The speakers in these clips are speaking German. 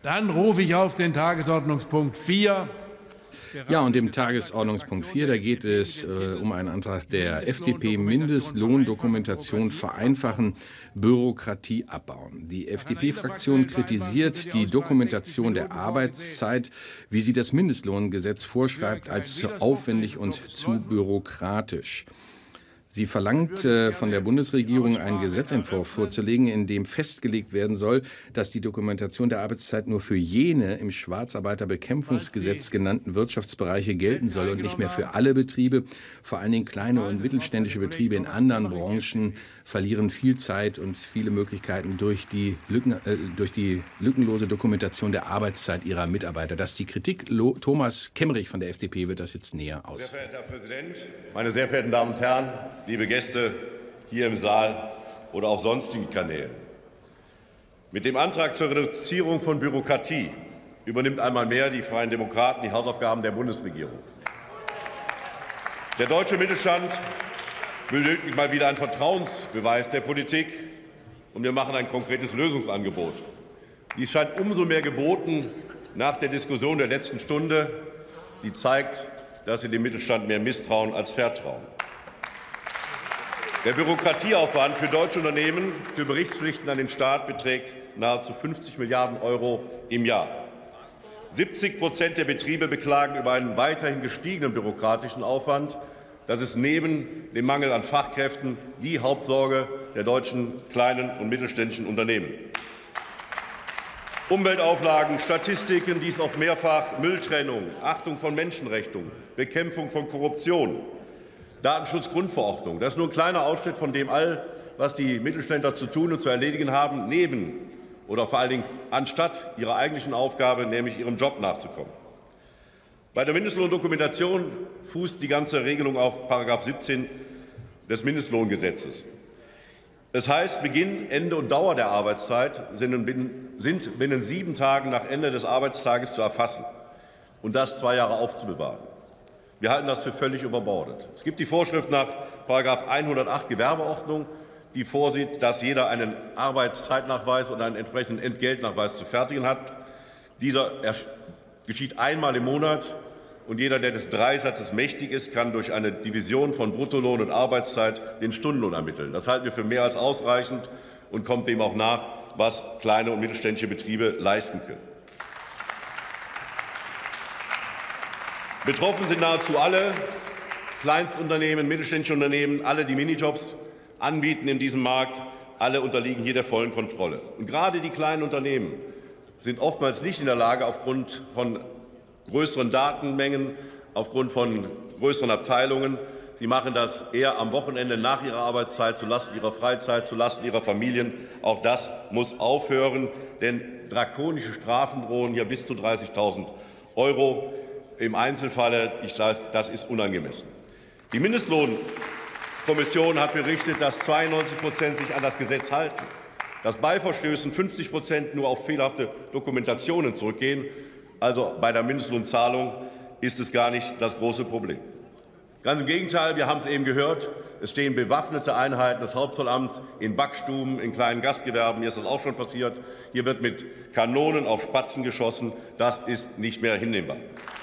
Dann rufe ich auf den Tagesordnungspunkt 4. Ja, und im Tagesordnungspunkt 4, da geht es um einen Antrag der FDP, Mindestlohndokumentation vereinfachen, Bürokratie abbauen. Die FDP-Fraktion kritisiert die Dokumentation der Arbeitszeit, wie sie das Mindestlohngesetz vorschreibt, als zu aufwendig und zu bürokratisch. Sie verlangt von der Bundesregierung, einen Gesetzentwurf vorzulegen, in dem festgelegt werden soll, dass die Dokumentation der Arbeitszeit nur für jene im Schwarzarbeiterbekämpfungsgesetz genannten Wirtschaftsbereiche gelten soll und nicht mehr für alle Betriebe. Vor allen Dingen kleine und mittelständische Betriebe in anderen Branchen verlieren viel Zeit und viele Möglichkeiten durch die lückenlose Dokumentation der Arbeitszeit ihrer Mitarbeiter. Das ist die Kritik. Thomas Kemmerich von der FDP wird das jetzt näher ausführen. Sehr verehrter Herr Präsident, meine sehr verehrten Damen und Herren, liebe Gäste hier im Saal oder auf sonstigen Kanälen. Mit dem Antrag zur Reduzierung von Bürokratie übernimmt einmal mehr die Freien Demokraten die Hausaufgaben der Bundesregierung. Der deutsche Mittelstand benötigt mal wieder einen Vertrauensbeweis der Politik, und wir machen ein konkretes Lösungsangebot. Dies scheint umso mehr geboten nach der Diskussion der letzten Stunde, die zeigt, dass Sie dem Mittelstand mehr misstrauen als vertrauen. Der Bürokratieaufwand für deutsche Unternehmen für Berichtspflichten an den Staat beträgt nahezu 50 Milliarden € im Jahr. 70% der Betriebe beklagen über einen weiterhin gestiegenen bürokratischen Aufwand. Das ist neben dem Mangel an Fachkräften die Hauptsorge der deutschen kleinen und mittelständischen Unternehmen. Umweltauflagen, Statistiken, dies oft mehrfach, Mülltrennung, Achtung von Menschenrechten, Bekämpfung von Korruption, Datenschutzgrundverordnung. Das ist nur ein kleiner Ausschnitt von dem all, was die Mittelständler zu tun und zu erledigen haben, neben oder vor allen Dingen anstatt ihrer eigentlichen Aufgabe, nämlich ihrem Job nachzukommen. Bei der Mindestlohndokumentation fußt die ganze Regelung auf § 17 des Mindestlohngesetzes. Es heißt, Beginn, Ende und Dauer der Arbeitszeit sind binnen 7 Tagen nach Ende des Arbeitstages zu erfassen und das 2 Jahre aufzubewahren. Wir halten das für völlig überbordet. Es gibt die Vorschrift nach § 108 Gewerbeordnung, die vorsieht, dass jeder einen Arbeitszeitnachweis und einen entsprechenden Entgeltnachweis zu fertigen hat. Dieser geschieht einmal im Monat, und jeder, der des Dreisatzes mächtig ist, kann durch eine Division von Bruttolohn und Arbeitszeit den Stundenlohn ermitteln. Das halten wir für mehr als ausreichend und kommt dem auch nach, was kleine und mittelständische Betriebe leisten können. Betroffen sind nahezu alle Kleinstunternehmen, mittelständische Unternehmen, alle, die Minijobs anbieten in diesem Markt. Alle unterliegen hier der vollen Kontrolle. Und gerade die kleinen Unternehmen sind oftmals nicht in der Lage, aufgrund von größeren Datenmengen, aufgrund von größeren Abteilungen. Sie machen das eher am Wochenende nach ihrer Arbeitszeit, zulasten ihrer Freizeit, zulasten ihrer Familien. Auch das muss aufhören, denn drakonische Strafen drohen hier bis zu 30.000 € im Einzelfall. Ich sage, das ist unangemessen. Die Mindestlohnkommission hat berichtet, dass 92% sich an das Gesetz halten, dass bei Verstößen 50% nur auf fehlerhafte Dokumentationen zurückgehen. Also bei der Mindestlohnzahlung ist es gar nicht das große Problem. Ganz im Gegenteil, wir haben es eben gehört, es stehen bewaffnete Einheiten des Hauptzollamts in Backstuben, in kleinen Gastgewerben. Hier ist das auch schon passiert. Hier wird mit Kanonen auf Spatzen geschossen. Das ist nicht mehr hinnehmbar.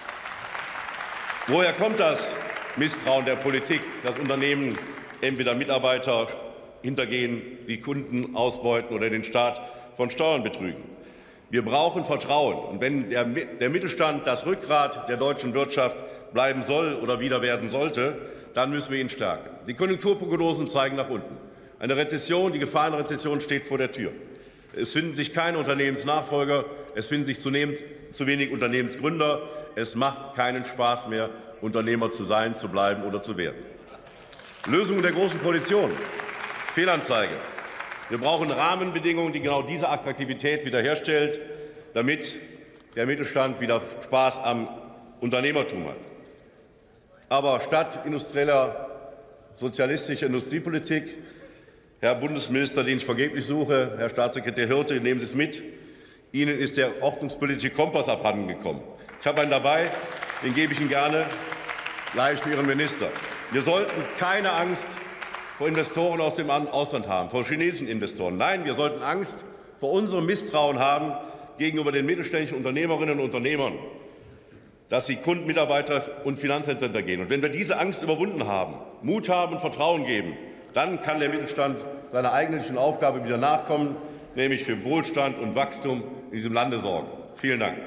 Woher kommt das Misstrauen der Politik, dass Unternehmen entweder Mitarbeiter hintergehen, die Kunden ausbeuten oder den Staat von Steuern betrügen? Wir brauchen Vertrauen. Und wenn der Mittelstand das Rückgrat der deutschen Wirtschaft bleiben soll oder wieder werden sollte, dann müssen wir ihn stärken. Die Konjunkturprognosen zeigen nach unten. Eine Rezession, die Gefahr einer Rezession steht vor der Tür. Es finden sich keine Unternehmensnachfolger, es finden sich zunehmend zu wenig Unternehmensgründer. Es macht keinen Spaß mehr, Unternehmer zu sein, zu bleiben oder zu werden. Lösungen der Großen Koalition. Fehlanzeige. Wir brauchen Rahmenbedingungen, die genau diese Attraktivität wiederherstellt, damit der Mittelstand wieder Spaß am Unternehmertum hat. Aber statt industrieller sozialistischer Industriepolitik, Herr Bundesminister, den ich vergeblich suche, Herr Staatssekretär Hirte, nehmen Sie es mit, Ihnen ist der ordnungspolitische Kompass abhandengekommen. Ich habe einen dabei, den gebe ich Ihnen gerne gleich für Ihren Minister. Wir sollten keine Angst vor Investoren aus dem Ausland haben, vor chinesischen Investoren. Nein, wir sollten Angst vor unserem Misstrauen haben gegenüber den mittelständischen Unternehmerinnen und Unternehmern, dass sie Kunden, Mitarbeiter und Finanzämter hintergehen. Und wenn wir diese Angst überwunden haben, Mut haben und Vertrauen geben, dann kann der Mittelstand seiner eigentlichen Aufgabe wieder nachkommen, nämlich für Wohlstand und Wachstum in diesem Lande sorgen. Vielen Dank.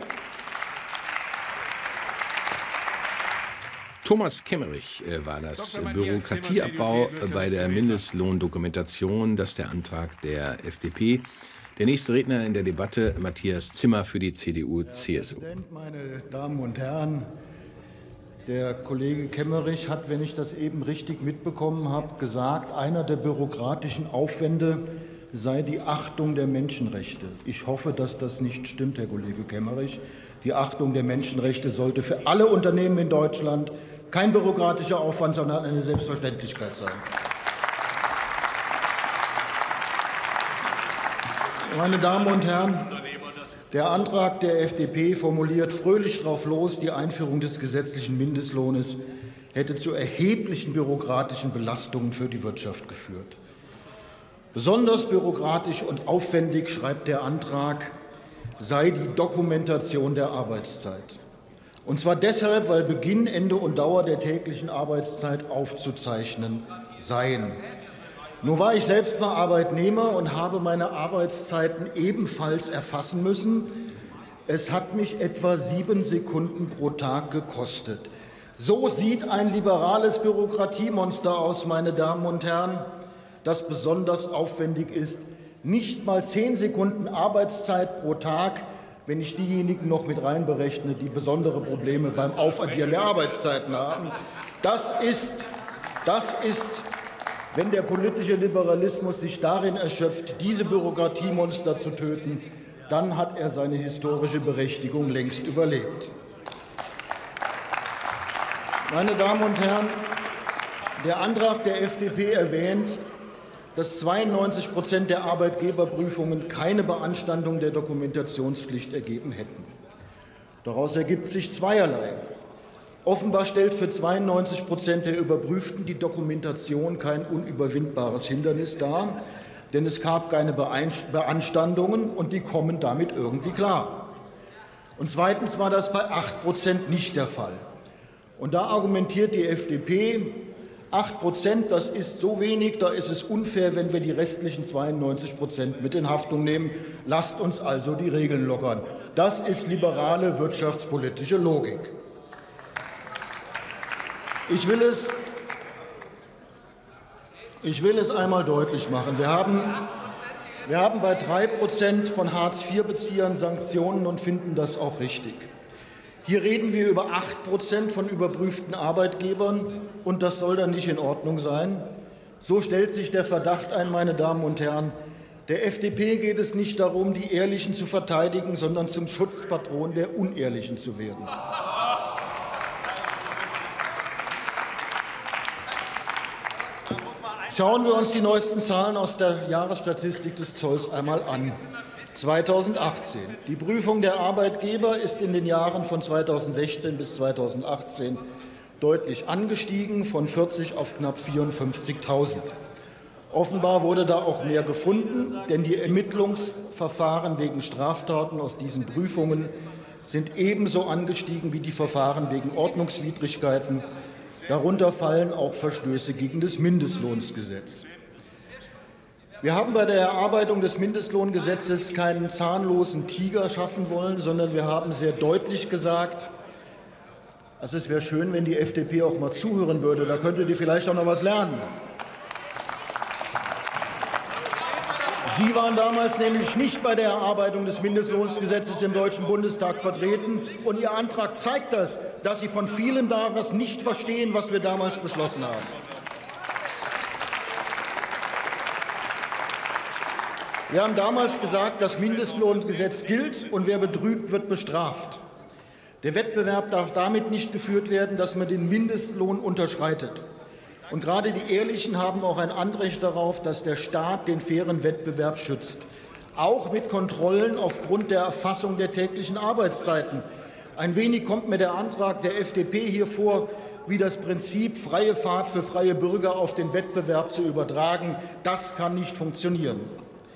Thomas Kemmerich war das. Bürokratieabbau bei der Mindestlohndokumentation, das ist der Antrag der FDP. Der nächste Redner in der Debatte, Matthias Zimmer für die CDU-CSU. Herr Präsident, meine Damen und Herren, der Kollege Kemmerich hat, wenn ich das eben richtig mitbekommen habe, gesagt, einer der bürokratischen Aufwände sei die Achtung der Menschenrechte. Ich hoffe, dass das nicht stimmt, Herr Kollege Kemmerich. Die Achtung der Menschenrechte sollte für alle Unternehmen in Deutschland kein bürokratischer Aufwand, sondern eine Selbstverständlichkeit sein. Meine Damen und Herren, der Antrag der FDP formuliert fröhlich drauf los, die Einführung des gesetzlichen Mindestlohnes hätte zu erheblichen bürokratischen Belastungen für die Wirtschaft geführt. Besonders bürokratisch und aufwendig, schreibt der Antrag, sei die Dokumentation der Arbeitszeit. Und zwar deshalb, weil Beginn, Ende und Dauer der täglichen Arbeitszeit aufzuzeichnen seien. Nun war ich selbst mal Arbeitnehmer und habe meine Arbeitszeiten ebenfalls erfassen müssen. Es hat mich etwa 7 Sekunden pro Tag gekostet. So sieht ein liberales Bürokratiemonster aus, meine Damen und Herren, das besonders aufwendig ist. Nicht mal 10 Sekunden Arbeitszeit pro Tag, wenn ich diejenigen noch mit reinberechne, die besondere Probleme beim Aufaddieren der Arbeitszeiten haben. Das ist, wenn der politische Liberalismus sich darin erschöpft, diese Bürokratiemonster zu töten, dann hat er seine historische Berechtigung längst überlebt. Meine Damen und Herren, der Antrag der FDP erwähnt, dass 92% der Arbeitgeberprüfungen keine Beanstandung der Dokumentationspflicht ergeben hätten. Daraus ergibt sich zweierlei. Offenbar stellt für 92% der Überprüften die Dokumentation kein unüberwindbares Hindernis dar, denn es gab keine Beanstandungen und die kommen damit irgendwie klar. Und zweitens war das bei 8% nicht der Fall. Und da argumentiert die FDP, 8%, das ist so wenig, da ist es unfair, wenn wir die restlichen 92% mit in Haftung nehmen. Lasst uns also die Regeln lockern. Das ist liberale wirtschaftspolitische Logik. Ich will es einmal deutlich machen. Wir haben bei 3% von Hartz-IV-Beziehern Sanktionen und finden das auch richtig. Hier reden wir über 8% von überprüften Arbeitgebern, und das soll dann nicht in Ordnung sein. So stellt sich der Verdacht ein, meine Damen und Herren. Der FDP geht es nicht darum, die Ehrlichen zu verteidigen, sondern zum Schutzpatron der Unehrlichen zu werden. Schauen wir uns die neuesten Zahlen aus der Jahresstatistik des Zolls einmal an. 2018. Die Prüfung der Arbeitgeber ist in den Jahren von 2016 bis 2018 deutlich angestiegen, von 40 auf knapp 54.000. Offenbar wurde da auch mehr gefunden, denn die Ermittlungsverfahren wegen Straftaten aus diesen Prüfungen sind ebenso angestiegen wie die Verfahren wegen Ordnungswidrigkeiten. Darunter fallen auch Verstöße gegen das Mindestlohnsgesetz. Wir haben bei der Erarbeitung des Mindestlohngesetzes keinen zahnlosen Tiger schaffen wollen, sondern wir haben sehr deutlich gesagt, also es wäre schön, wenn die FDP auch mal zuhören würde, da könnte die vielleicht auch noch was lernen. Sie waren damals nämlich nicht bei der Erarbeitung des Mindestlohnsgesetzes im Deutschen Bundestag vertreten, und Ihr Antrag zeigt das, dass Sie von vielem da was nicht verstehen, was wir damals beschlossen haben. Wir haben damals gesagt, das Mindestlohngesetz gilt und wer betrügt, wird bestraft. Der Wettbewerb darf damit nicht geführt werden, dass man den Mindestlohn unterschreitet. Und gerade die Ehrlichen haben auch ein Anrecht darauf, dass der Staat den fairen Wettbewerb schützt, auch mit Kontrollen aufgrund der Erfassung der täglichen Arbeitszeiten. Ein wenig kommt mir der Antrag der FDP hier vor, wie das Prinzip freie Fahrt für freie Bürger auf den Wettbewerb zu übertragen. Das kann nicht funktionieren.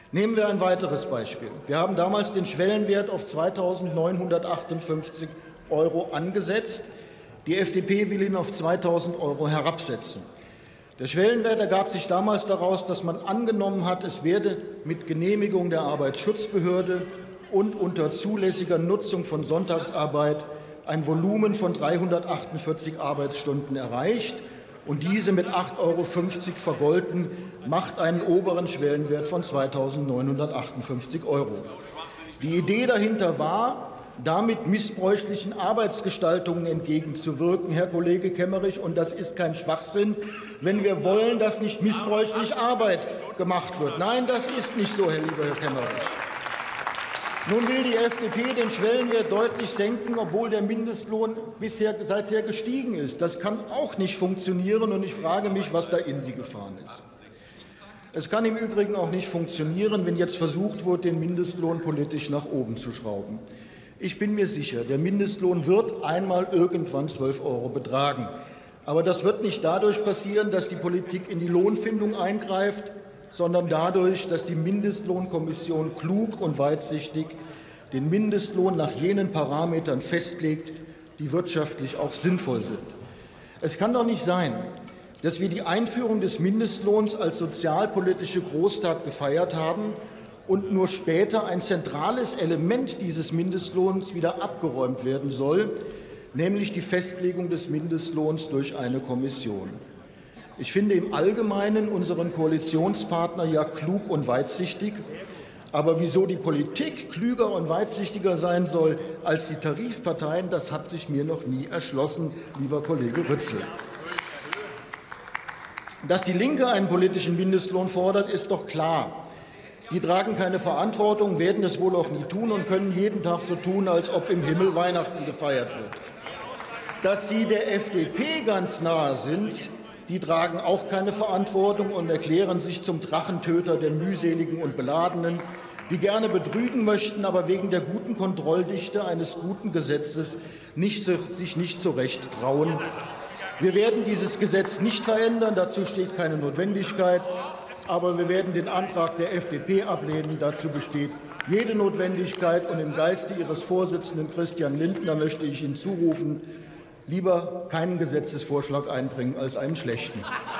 Nehmen wir ein weiteres Beispiel. Wir haben damals den Schwellenwert auf 2.958 € angesetzt. Die FDP will ihn auf 2.000 € herabsetzen. Der Schwellenwert ergab sich damals daraus, dass man angenommen hat, es werde mit Genehmigung der Arbeitsschutzbehörde und unter zulässiger Nutzung von Sonntagsarbeit ein Volumen von 348 Arbeitsstunden erreicht und diese mit 8,50 € vergolten, macht einen oberen Schwellenwert von 2.958 €. Die Idee dahinter war, damit missbräuchlichen Arbeitsgestaltungen entgegenzuwirken, Herr Kollege Kemmerich, und das ist kein Schwachsinn, wenn wir wollen, dass nicht missbräuchlich Arbeit gemacht wird. Nein, das ist nicht so, lieber Herr Kemmerich. Nun will die FDP den Schwellenwert deutlich senken, obwohl der Mindestlohn seither gestiegen ist. Das kann auch nicht funktionieren, und ich frage mich, was da in Sie gefahren ist. Es kann im Übrigen auch nicht funktionieren, wenn jetzt versucht wird, den Mindestlohn politisch nach oben zu schrauben. Ich bin mir sicher, der Mindestlohn wird einmal irgendwann 12 € betragen. Aber das wird nicht dadurch passieren, dass die Politik in die Lohnfindung eingreift, sondern dadurch, dass die Mindestlohnkommission klug und weitsichtig den Mindestlohn nach jenen Parametern festlegt, die wirtschaftlich auch sinnvoll sind. Es kann doch nicht sein, dass wir die Einführung des Mindestlohns als sozialpolitische Großtat gefeiert haben und nur später ein zentrales Element dieses Mindestlohns wieder abgeräumt werden soll, nämlich die Festlegung des Mindestlohns durch eine Kommission. Ich finde im Allgemeinen unseren Koalitionspartner ja klug und weitsichtig, aber wieso die Politik klüger und weitsichtiger sein soll als die Tarifparteien, das hat sich mir noch nie erschlossen, lieber Kollege Rützel. Dass die Linke einen politischen Mindestlohn fordert, ist doch klar. Die tragen keine Verantwortung, werden es wohl auch nie tun und können jeden Tag so tun, als ob im Himmel Weihnachten gefeiert wird. Dass sie der FDP ganz nahe sind, die tragen auch keine Verantwortung und erklären sich zum Drachentöter der Mühseligen und Beladenen, die gerne betrügen möchten, aber wegen der guten Kontrolldichte eines guten Gesetzes sich nicht so recht trauen. Wir werden dieses Gesetz nicht verändern, dazu steht keine Notwendigkeit. Aber wir werden den Antrag der FDP ablehnen. Dazu besteht jede Notwendigkeit. Und im Geiste Ihres Vorsitzenden Christian Lindner möchte ich Ihnen zurufen, lieber keinen Gesetzesvorschlag einbringen als einen schlechten.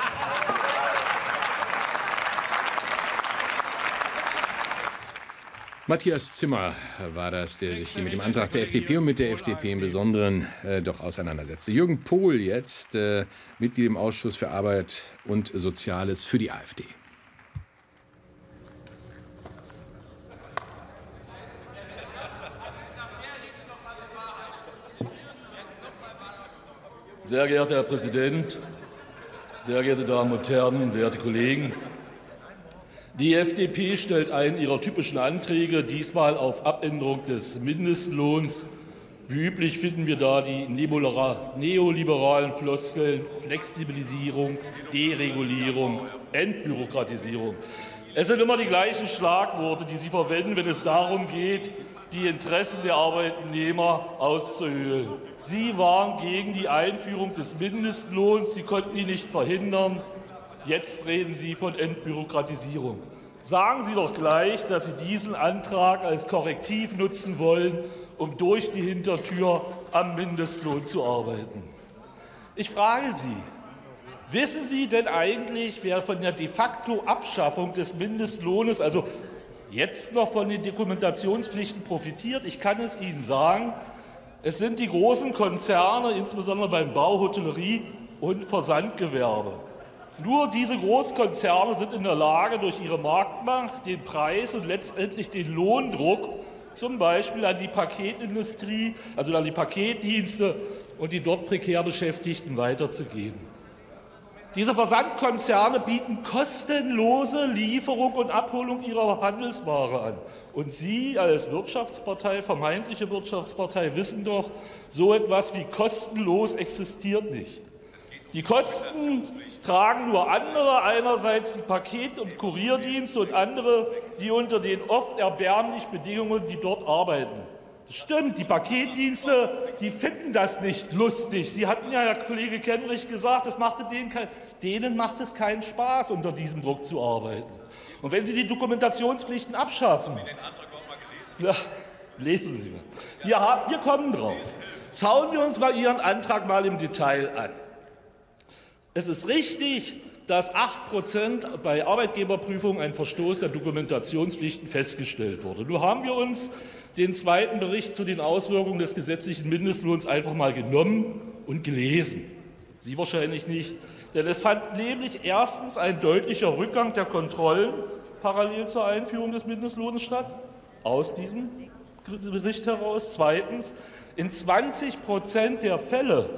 Matthias Zimmer war das, der sich hier mit dem Antrag der FDP und mit der FDP im Besonderen doch auseinandersetzte. Jürgen Pohl jetzt, Mitglied im Ausschuss für Arbeit und Soziales für die AfD. Sehr geehrter Herr Präsident, sehr geehrte Damen und Herren, werte Kollegen! Die FDP stellt einen ihrer typischen Anträge, diesmal auf Abänderung des Mindestlohns. Wie üblich finden wir da die neoliberalen Floskeln Flexibilisierung, Deregulierung, Entbürokratisierung. Es sind immer die gleichen Schlagworte, die Sie verwenden, wenn es darum geht, die Interessen der Arbeitnehmer auszuhöhlen. Sie waren gegen die Einführung des Mindestlohns. Sie konnten ihn nicht verhindern. Jetzt reden Sie von Entbürokratisierung. Sagen Sie doch gleich, dass Sie diesen Antrag als Korrektiv nutzen wollen, um durch die Hintertür am Mindestlohn zu arbeiten. Ich frage Sie, wissen Sie denn eigentlich, wer von der de facto Abschaffung des Mindestlohnes, also jetzt noch von den Dokumentationspflichten, profitiert? Ich kann es Ihnen sagen, es sind die großen Konzerne, insbesondere beim Bau, Hotellerie und Versandgewerbe. Nur diese Großkonzerne sind in der Lage, durch ihre Marktmacht den Preis und letztendlich den Lohndruck zum Beispiel an die Paketindustrie, also an die Paketdienste und die dort prekär Beschäftigten weiterzugeben. Diese Versandkonzerne bieten kostenlose Lieferung und Abholung ihrer Handelsware an. Und Sie als Wirtschaftspartei, vermeintliche Wirtschaftspartei, wissen doch, so etwas wie kostenlos existiert nicht. Die Kosten tragen nur andere, einerseits die Paket- und Kurierdienste und andere, die unter den oft erbärmlichen Bedingungen, die dort arbeiten. Das stimmt, die Paketdienste, die finden das nicht lustig. Sie hatten ja, Herr Kollege Kemmerich, gesagt, denen macht es keinen Spaß, unter diesem Druck zu arbeiten. Und wenn Sie die Dokumentationspflichten abschaffen, ja, lesen Sie mal. Wir kommen drauf. Schauen wir uns mal Ihren Antrag mal im Detail an. Es ist richtig, dass 8% bei Arbeitgeberprüfungen ein Verstoß der Dokumentationspflichten festgestellt wurde. Nun haben wir uns den zweiten Bericht zu den Auswirkungen des gesetzlichen Mindestlohns einfach mal genommen und gelesen. Sie wahrscheinlich nicht, denn es fand nämlich erstens ein deutlicher Rückgang der Kontrollen parallel zur Einführung des Mindestlohns statt, aus diesem Bericht heraus. Zweitens, in 20% der Fälle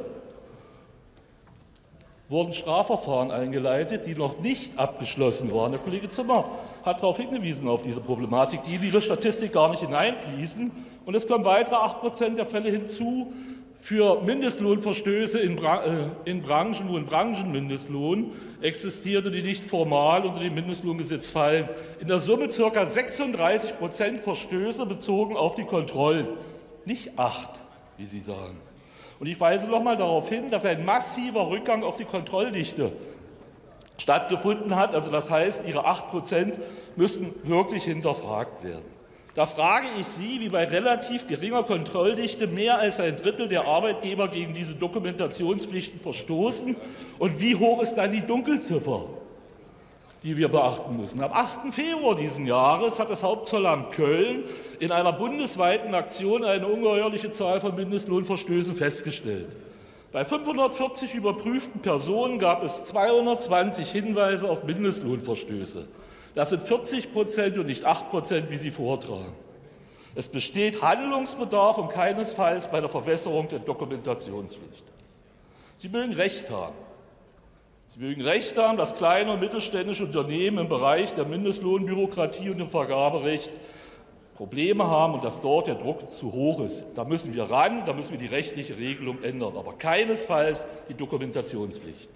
wurden Strafverfahren eingeleitet, die noch nicht abgeschlossen waren. Der Kollege Zimmer hat darauf hingewiesen, auf diese Problematik, die in Ihre Statistik gar nicht hineinfließen. Und es kommen weitere 8% der Fälle hinzu für Mindestlohnverstöße in Branchen, wo ein Branchenmindestlohn existiert und die nicht formal unter dem Mindestlohngesetz fallen. In der Summe ca. 36% Verstöße bezogen auf die Kontrollen, nicht 8, wie Sie sagen. Und ich weise noch einmal darauf hin, dass ein massiver Rückgang auf die Kontrolldichte stattgefunden hat. Also das heißt, Ihre 8% müssen wirklich hinterfragt werden. Da frage ich Sie, wie bei relativ geringer Kontrolldichte mehr als ein Drittel der Arbeitgeber gegen diese Dokumentationspflichten verstoßen und wie hoch ist dann die Dunkelziffer, die wir beachten müssen. Am 8. Februar dieses Jahres hat das Hauptzollamt Köln in einer bundesweiten Aktion eine ungeheuerliche Zahl von Mindestlohnverstößen festgestellt. Bei 540 überprüften Personen gab es 220 Hinweise auf Mindestlohnverstöße. Das sind 40% und nicht 8%, wie Sie vortragen. Es besteht Handlungsbedarf und keinesfalls bei der Verwässerung der Dokumentationspflicht. Sie mögen recht haben. Sie mögen recht haben, dass kleine und mittelständische Unternehmen im Bereich der Mindestlohnbürokratie und im Vergaberecht Probleme haben und dass dort der Druck zu hoch ist. Da müssen wir ran, da müssen wir die rechtliche Regelung ändern, aber keinesfalls die Dokumentationspflichten.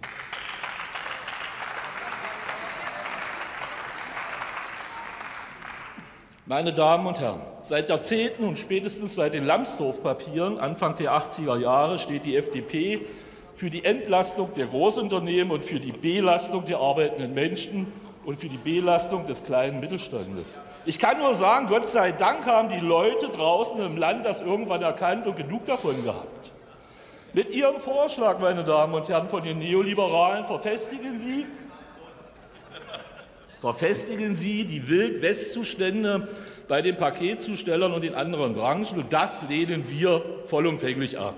Meine Damen und Herren, seit Jahrzehnten und spätestens seit den Lambsdorff-Papieren Anfang der 80er Jahre steht die FDP für die Entlastung der Großunternehmen und für die Belastung der arbeitenden Menschen und für die Belastung des kleinen Mittelstandes. Ich kann nur sagen, Gott sei Dank haben die Leute draußen im Land das irgendwann erkannt und genug davon gehabt. Mit Ihrem Vorschlag, meine Damen und Herren von den Neoliberalen, verfestigen Sie die Wild-West-Zustände bei den Paketzustellern und den anderen Branchen, und das lehnen wir vollumfänglich ab.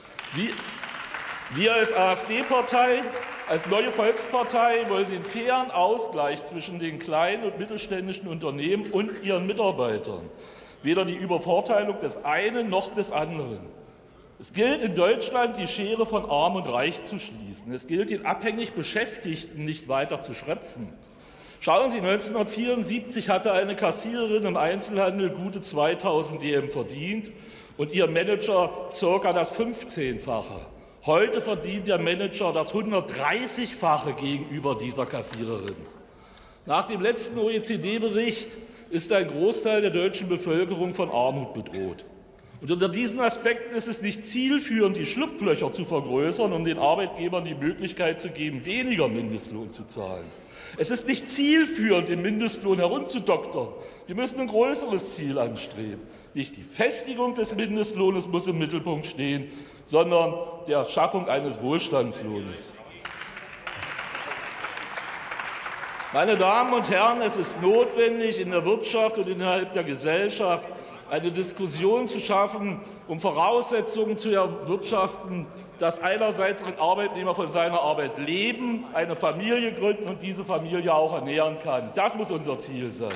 Wir als AfD-Partei, als Neue Volkspartei wollen den fairen Ausgleich zwischen den kleinen und mittelständischen Unternehmen und ihren Mitarbeitern, weder die Übervorteilung des einen noch des anderen. Es gilt in Deutschland, die Schere von Arm und Reich zu schließen. Es gilt, den abhängig Beschäftigten nicht weiter zu schröpfen. Schauen Sie, 1974 hatte eine Kassiererin im Einzelhandel gute 2.000 DM verdient und ihr Manager ca. das 15-fache. Heute verdient der Manager das 130-fache gegenüber dieser Kassiererin. Nach dem letzten OECD-Bericht ist ein Großteil der deutschen Bevölkerung von Armut bedroht. Und unter diesen Aspekten ist es nicht zielführend, die Schlupflöcher zu vergrößern, um den Arbeitgebern die Möglichkeit zu geben, weniger Mindestlohn zu zahlen. Es ist nicht zielführend, den Mindestlohn herunterzudoktern. Wir müssen ein größeres Ziel anstreben. Nicht die Festigung des Mindestlohnes muss im Mittelpunkt stehen, sondern der Schaffung eines Wohlstandslohnes. Meine Damen und Herren, es ist notwendig, in der Wirtschaft und innerhalb der Gesellschaft eine Diskussion zu schaffen, um Voraussetzungen zu erwirtschaften, dass einerseits ein Arbeitnehmer von seiner Arbeit leben, eine Familie gründen und diese Familie auch ernähren kann. Das muss unser Ziel sein.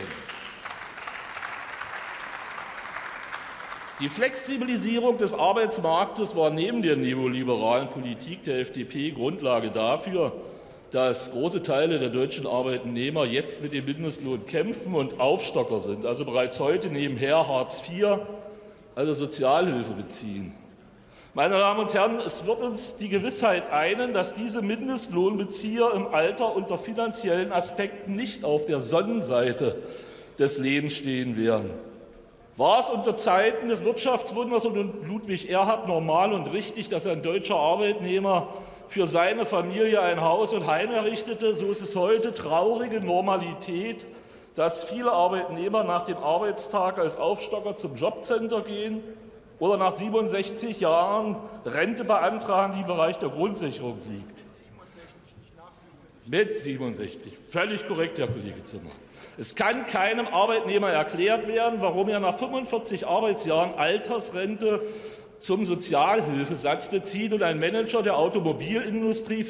Die Flexibilisierung des Arbeitsmarktes war neben der neoliberalen Politik der FDP Grundlage dafür, dass große Teile der deutschen Arbeitnehmer jetzt mit dem Mindestlohn kämpfen und Aufstocker sind, also bereits heute nebenher Hartz IV, also Sozialhilfe beziehen. Meine Damen und Herren, es wird uns die Gewissheit einen, dass diese Mindestlohnbezieher im Alter unter finanziellen Aspekten nicht auf der Sonnenseite des Lebens stehen werden. War es unter Zeiten des Wirtschaftswunders und Ludwig Erhard normal und richtig, dass ein deutscher Arbeitnehmer für seine Familie ein Haus und Heim errichtete, so ist es heute traurige Normalität, dass viele Arbeitnehmer nach dem Arbeitstag als Aufstocker zum Jobcenter gehen oder nach 67 Jahren Rente beantragen, die im Bereich der Grundsicherung liegt. Mit 67. Völlig korrekt, Herr Kollege Zimmer. Es kann keinem Arbeitnehmer erklärt werden, warum er nach 45 Arbeitsjahren Altersrente zum Sozialhilfesatz bezieht und ein Manager der Automobilindustrie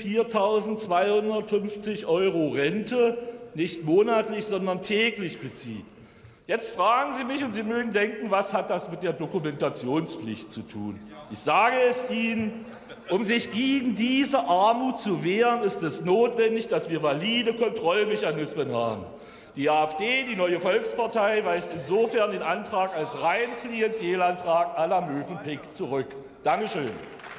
4.250 € Rente nicht monatlich, sondern täglich bezieht. Jetzt fragen Sie mich, und Sie mögen denken, was hat das mit der Dokumentationspflicht zu tun? Ich sage es Ihnen, um sich gegen diese Armut zu wehren, ist es notwendig, dass wir valide Kontrollmechanismen haben. Die AfD, die Neue Volkspartei, weist insofern den Antrag als rein Klientelantrag à la Mövenpick zurück. Dankeschön.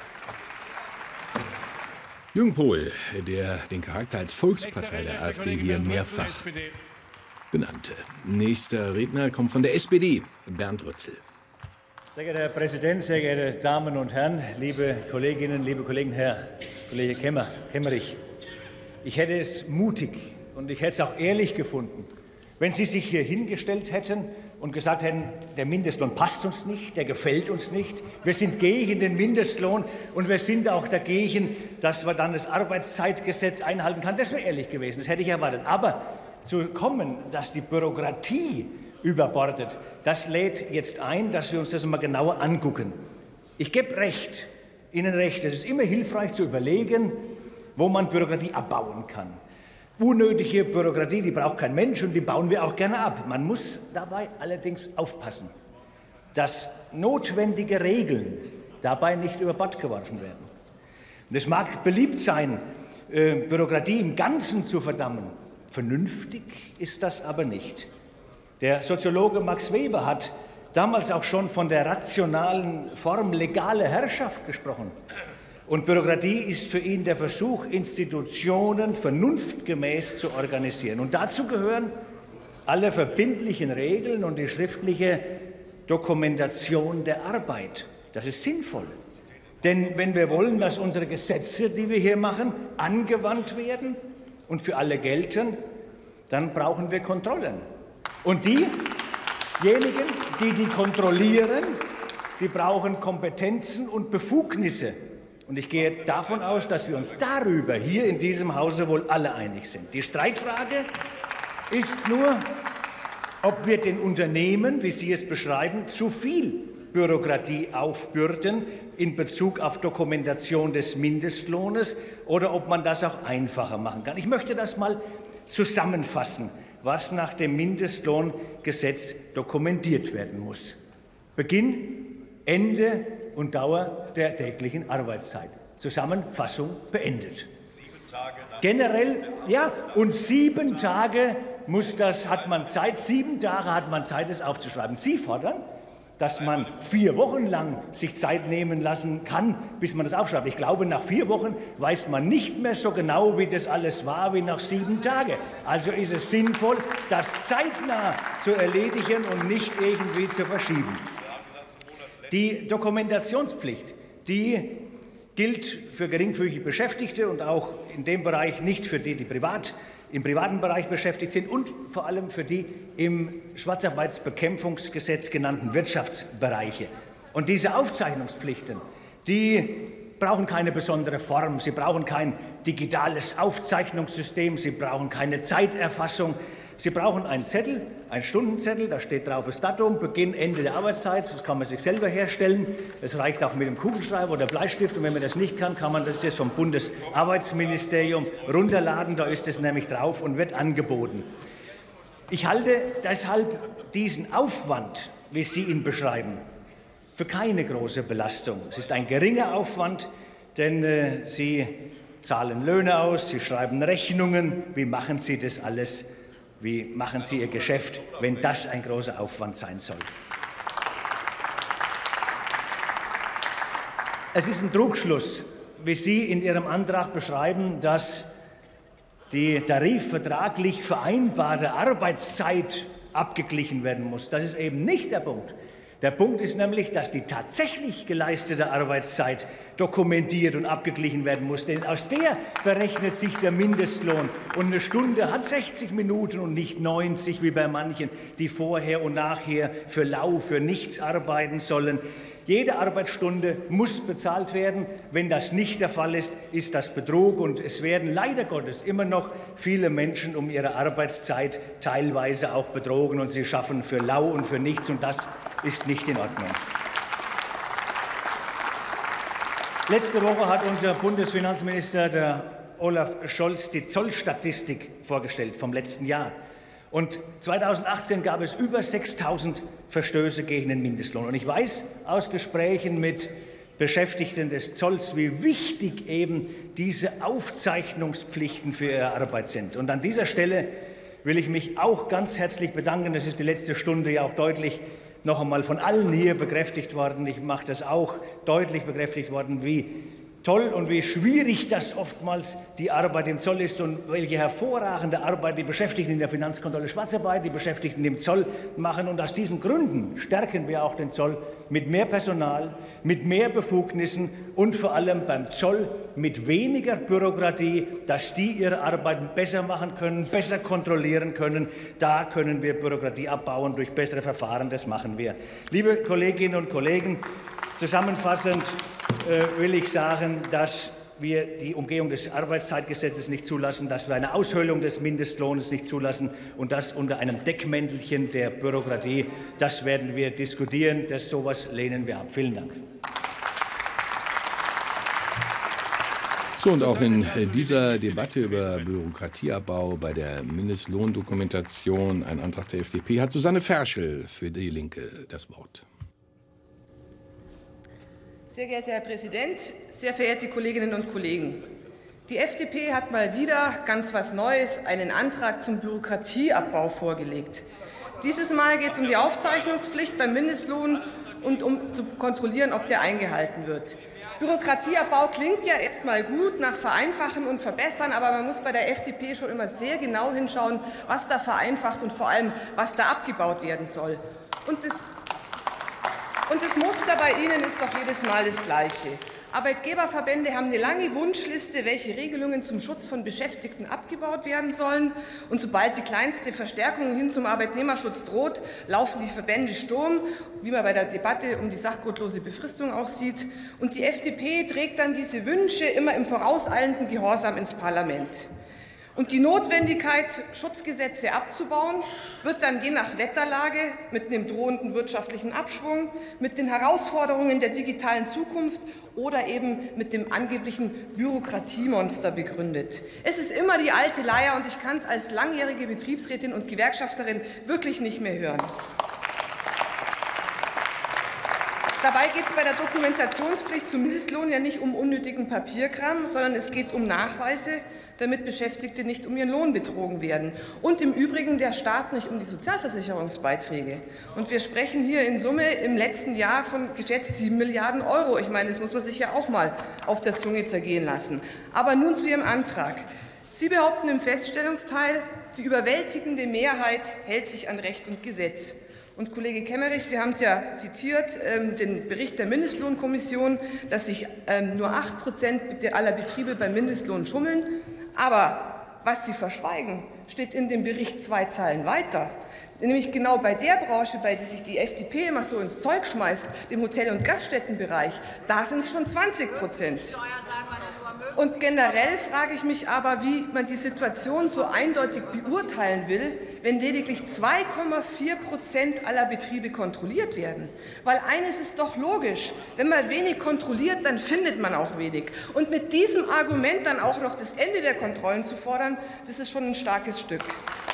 Jürgen Pohl, der den Charakter als Volkspartei der AfD hier mehrfach benannte. Nächster Redner kommt von der SPD, Bernd Rützel. Sehr geehrter Herr Präsident, sehr geehrte Damen und Herren, liebe Kolleginnen, liebe Kollegen, Herr Kollege Kemmerich. Ich hätte es mutig und ich hätte es auch ehrlich gefunden, wenn Sie sich hier hingestellt hätten und gesagt hätten, der Mindestlohn passt uns nicht, der gefällt uns nicht, wir sind gegen den Mindestlohn und wir sind auch dagegen, dass man dann das Arbeitszeitgesetz einhalten kann. Das wäre ehrlich gewesen, das hätte ich erwartet. Aber zu kommen, dass die Bürokratie überbordet, das lädt jetzt ein, dass wir uns das mal genauer angucken. Ich gebe Ihnen recht, es ist immer hilfreich zu überlegen, wo man Bürokratie abbauen kann. Unnötige Bürokratie, die braucht kein Mensch und die bauen wir auch gerne ab. Man muss dabei allerdings aufpassen, dass notwendige Regeln dabei nicht über Bord geworfen werden. Und es mag beliebt sein, Bürokratie im Ganzen zu verdammen. Vernünftig ist das aber nicht. Der Soziologe Max Weber hat damals auch schon von der rationalen Form legale Herrschaft gesprochen. Und Bürokratie ist für ihn der Versuch, Institutionen vernunftgemäß zu organisieren. Und dazu gehören alle verbindlichen Regeln und die schriftliche Dokumentation der Arbeit. Das ist sinnvoll. Denn wenn wir wollen, dass unsere Gesetze, die wir hier machen, angewandt werden und für alle gelten, dann brauchen wir Kontrollen. Und diejenigen, die kontrollieren, die brauchen Kompetenzen und Befugnisse. Und ich gehe davon aus, dass wir uns darüber hier in diesem Hause wohl alle einig sind. Die Streitfrage ist nur, ob wir den Unternehmen, wie Sie es beschreiben, zu viel Bürokratie aufbürden in Bezug auf Dokumentation des Mindestlohnes oder ob man das auch einfacher machen kann. Ich möchte das mal zusammenfassen, was nach dem Mindestlohngesetz dokumentiert werden muss. Beginn, Ende und Dauer der täglichen Arbeitszeit. Zusammenfassung beendet. 7 Tage generell, ja, und 7 Tage hat man Zeit, 7 Tage hat man Zeit, es aufzuschreiben. Sie fordern, dass man 4 Wochen lang sich Zeit nehmen lassen kann, bis man das aufschreibt. Ich glaube, nach 4 Wochen weiß man nicht mehr so genau, wie das alles war, wie nach 7 Tagen. Also ist es sinnvoll, das zeitnah zu erledigen und nicht irgendwie zu verschieben. Die Dokumentationspflicht, die gilt für geringfügig Beschäftigte und auch in dem Bereich nicht für die, die im privaten Bereich beschäftigt sind und vor allem für die im Schwarzarbeitsbekämpfungsgesetz genannten Wirtschaftsbereiche. Und diese Aufzeichnungspflichten, die brauchen keine besondere Form, sie brauchen kein digitales Aufzeichnungssystem, sie brauchen keine Zeiterfassung. Sie brauchen einen Zettel, einen Stundenzettel, da steht drauf das Datum, Beginn, Ende der Arbeitszeit, das kann man sich selber herstellen. Es reicht auch mit dem Kugelschreiber oder Bleistift und wenn man das nicht kann, kann man das jetzt vom Bundesarbeitsministerium runterladen, da ist es nämlich drauf und wird angeboten. Ich halte deshalb diesen Aufwand, wie Sie ihn beschreiben, für keine große Belastung. Es ist ein geringer Aufwand, denn Sie zahlen Löhne aus, Sie schreiben Rechnungen. Wie machen Sie das alles? Wie machen Sie Ihr Geschäft, wenn das ein großer Aufwand sein soll? Es ist ein Trugschluss, wie Sie in Ihrem Antrag beschreiben, dass die tarifvertraglich vereinbarte Arbeitszeit abgeglichen werden muss. Das ist eben nicht der Punkt. Der Punkt ist nämlich, dass die tatsächlich geleistete Arbeitszeit dokumentiert und abgeglichen werden muss. Denn aus der berechnet sich der Mindestlohn. Und eine Stunde hat 60 Minuten und nicht 90 wie bei manchen, die vorher und nachher für lau, für nichts arbeiten sollen. Jede Arbeitsstunde muss bezahlt werden. Wenn das nicht der Fall ist, ist das Betrug. Und es werden leider Gottes immer noch viele Menschen um ihre Arbeitszeit teilweise auch betrogen. Und sie schaffen für lau und für nichts. Und das ist nicht in Ordnung. Letzte Woche hat unser Bundesfinanzminister, der Olaf Scholz, die Zollstatistik vorgestellt vom letzten Jahr. Und 2018 gab es über 6.000 Verstöße gegen den Mindestlohn. Und ich weiß aus Gesprächen mit Beschäftigten des Zolls, wie wichtig eben diese Aufzeichnungspflichten für ihre Arbeit sind. Und an dieser Stelle will ich mich auch ganz herzlich bedanken. Das ist die letzte Stunde ja auch deutlich noch einmal von allen hier bekräftigt worden. Ich mache das auch deutlich bekräftigt worden, wie toll und wie schwierig das oftmals die Arbeit im Zoll ist und welche hervorragende Arbeit die Beschäftigten in der Finanzkontrolle Schwarzarbeit, die Beschäftigten im Zoll machen. Und aus diesen Gründen stärken wir auch den Zoll mit mehr Personal, mit mehr Befugnissen und vor allem beim Zoll mit weniger Bürokratie, dass die ihre Arbeit besser machen können, besser kontrollieren können. Da können wir Bürokratie abbauen durch bessere Verfahren. Das machen wir. Liebe Kolleginnen und Kollegen, zusammenfassend will ich sagen, dass wir die Umgehung des Arbeitszeitgesetzes nicht zulassen, dass wir eine Aushöhlung des Mindestlohnes nicht zulassen und das unter einem Deckmäntelchen der Bürokratie. Das werden wir diskutieren. Sowas lehnen wir ab. Vielen Dank. So, und auch in dieser Debatte über Bürokratieabbau bei der Mindestlohndokumentation, ein Antrag der FDP, hat Susanne Ferschel für die Linke das Wort. Sehr geehrter Herr Präsident, sehr verehrte Kolleginnen und Kollegen! Die FDP hat mal wieder ganz was Neues, einen Antrag zum Bürokratieabbau vorgelegt. Dieses Mal geht es um die Aufzeichnungspflicht beim Mindestlohn und um zu kontrollieren, ob der eingehalten wird. Bürokratieabbau klingt ja erst mal gut nach Vereinfachen und Verbessern, aber man muss bei der FDP schon immer sehr genau hinschauen, was da vereinfacht und vor allem, was da abgebaut werden soll. Und das Muster bei Ihnen ist doch jedes Mal das Gleiche. Arbeitgeberverbände haben eine lange Wunschliste, welche Regelungen zum Schutz von Beschäftigten abgebaut werden sollen. Und sobald die kleinste Verstärkung hin zum Arbeitnehmerschutz droht, laufen die Verbände Sturm, wie man bei der Debatte um die sachgrundlose Befristung auch sieht. Und die FDP trägt dann diese Wünsche immer im vorauseilenden Gehorsam ins Parlament. Und die Notwendigkeit, Schutzgesetze abzubauen, wird dann je nach Wetterlage mit einem drohenden wirtschaftlichen Abschwung, mit den Herausforderungen der digitalen Zukunft oder eben mit dem angeblichen Bürokratiemonster begründet. Es ist immer die alte Leier, und ich kann es als langjährige Betriebsrätin und Gewerkschafterin wirklich nicht mehr hören. Dabei geht es bei der Dokumentationspflicht zum Mindestlohn ja nicht um unnötigen Papierkram, sondern es geht um Nachweise, damit Beschäftigte nicht um ihren Lohn betrogen werden. Und im Übrigen der Staat nicht um die Sozialversicherungsbeiträge. Und wir sprechen hier in Summe im letzten Jahr von geschätzt 7 Milliarden Euro. Ich meine, das muss man sich ja auch mal auf der Zunge zergehen lassen. Aber nun zu Ihrem Antrag. Sie behaupten im Feststellungsteil, die überwältigende Mehrheit hält sich an Recht und Gesetz. Und Kollege Kemmerich, Sie haben es ja zitiert, den Bericht der Mindestlohnkommission, dass sich nur 8% aller Betriebe beim Mindestlohn schummeln. Aber was Sie verschweigen, steht in dem Bericht 2 Zeilen weiter. Nämlich genau bei der Branche, bei der sich die FDP immer so ins Zeug schmeißt, dem Hotel- und Gaststättenbereich, da sind es schon 20%. Und generell frage ich mich aber, wie man die Situation so eindeutig beurteilen will, wenn lediglich 2,4% aller Betriebe kontrolliert werden. Weil eines ist doch logisch, wenn man wenig kontrolliert, dann findet man auch wenig. Und mit diesem Argument dann auch noch das Ende der Kontrollen zu fordern, das ist schon ein starkes Stück.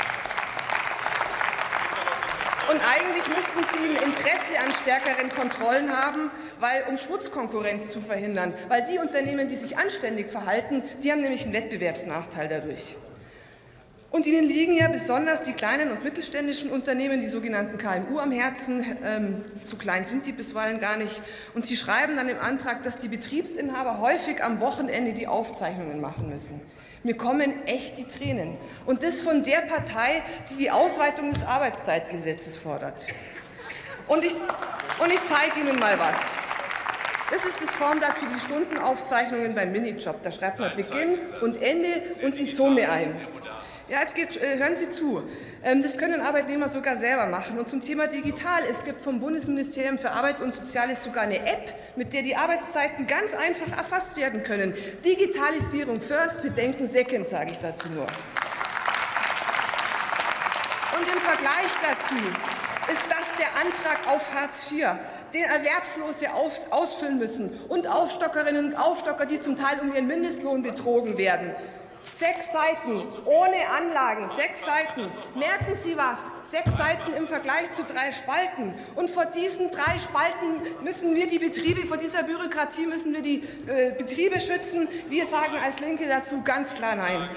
Und eigentlich müssten Sie ein Interesse an stärkeren Kontrollen haben, um Schmutzkonkurrenz zu verhindern. Weil die Unternehmen, die sich anständig verhalten, die haben nämlich einen Wettbewerbsnachteil dadurch. Und Ihnen liegen ja besonders die kleinen und mittelständischen Unternehmen, die sogenannten KMU, am Herzen. Zu klein sind die bisweilen gar nicht. Und Sie schreiben dann im Antrag, dass die Betriebsinhaber häufig am Wochenende die Aufzeichnungen machen müssen. Mir kommen echt die Tränen. Und das von der Partei, die die Ausweitung des Arbeitszeitgesetzes fordert. Und ich zeige Ihnen mal was. Das ist das Formblatt für die Stundenaufzeichnungen beim Minijob. Da schreibt man Beginn und Ende und die Summe ein. Ja, hören Sie zu. Das können Arbeitnehmer sogar selber machen. Und zum Thema digital. Es gibt vom Bundesministerium für Arbeit und Soziales sogar eine App, mit der die Arbeitszeiten ganz einfach erfasst werden können. Digitalisierung first, Bedenken second, sage ich dazu nur. Und im Vergleich dazu ist das der Antrag auf Hartz IV, den Erwerbslose ausfüllen müssen und Aufstockerinnen und Aufstocker, die zum Teil um ihren Mindestlohn betrogen werden. 6 Seiten, ohne Anlagen, 6 Seiten. Merken Sie was? 6 Seiten im Vergleich zu 3 Spalten. Und vor diesen 3 Spalten müssen wir die Betriebe, vor dieser Bürokratie müssen wir die Betriebe schützen. Wir sagen als Linke dazu ganz klar Nein.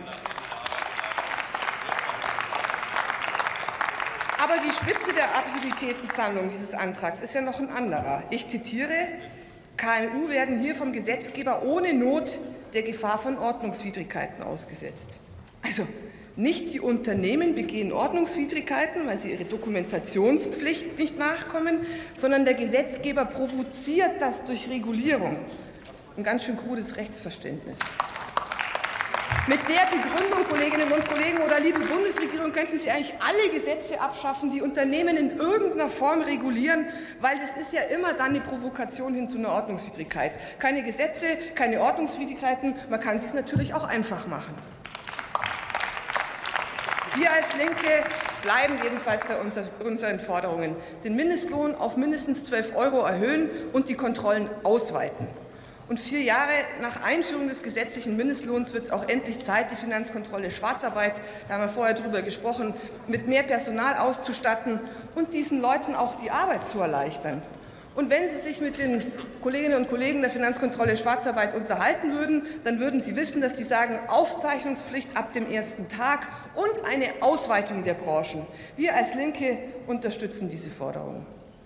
Aber die Spitze der Absurditätensammlung dieses Antrags ist ja noch ein anderer. Ich zitiere: KMU werden hier vom Gesetzgeber ohne Not der Gefahr von Ordnungswidrigkeiten ausgesetzt. Also nicht die Unternehmen begehen Ordnungswidrigkeiten, weil sie ihre Dokumentationspflicht nicht nachkommen, sondern der Gesetzgeber provoziert das durch Regulierung. Ein ganz schön krudes Rechtsverständnis. Mit der Begründung, Kolleginnen und Kollegen oder liebe Bundesregierung, könnten Sie eigentlich alle Gesetze abschaffen, die Unternehmen in irgendeiner Form regulieren, weil das ist ja immer dann eine Provokation hin zu einer Ordnungswidrigkeit. Keine Gesetze, keine Ordnungswidrigkeiten, man kann es sich natürlich auch einfach machen. Wir als Linke bleiben jedenfalls bei unseren Forderungen. Den Mindestlohn auf mindestens 12 € erhöhen und die Kontrollen ausweiten. Und 4 Jahre nach Einführung des gesetzlichen Mindestlohns wird es auch endlich Zeit, die Finanzkontrolle Schwarzarbeit, da haben wir vorher darüber gesprochen, mit mehr Personal auszustatten und diesen Leuten auch die Arbeit zu erleichtern. Und wenn Sie sich mit den Kolleginnen und Kollegen der Finanzkontrolle Schwarzarbeit unterhalten würden, dann würden Sie wissen, dass die sagen, Aufzeichnungspflicht ab dem ersten Tag und eine Ausweitung der Branchen. Wir als Linke unterstützen diese Forderung.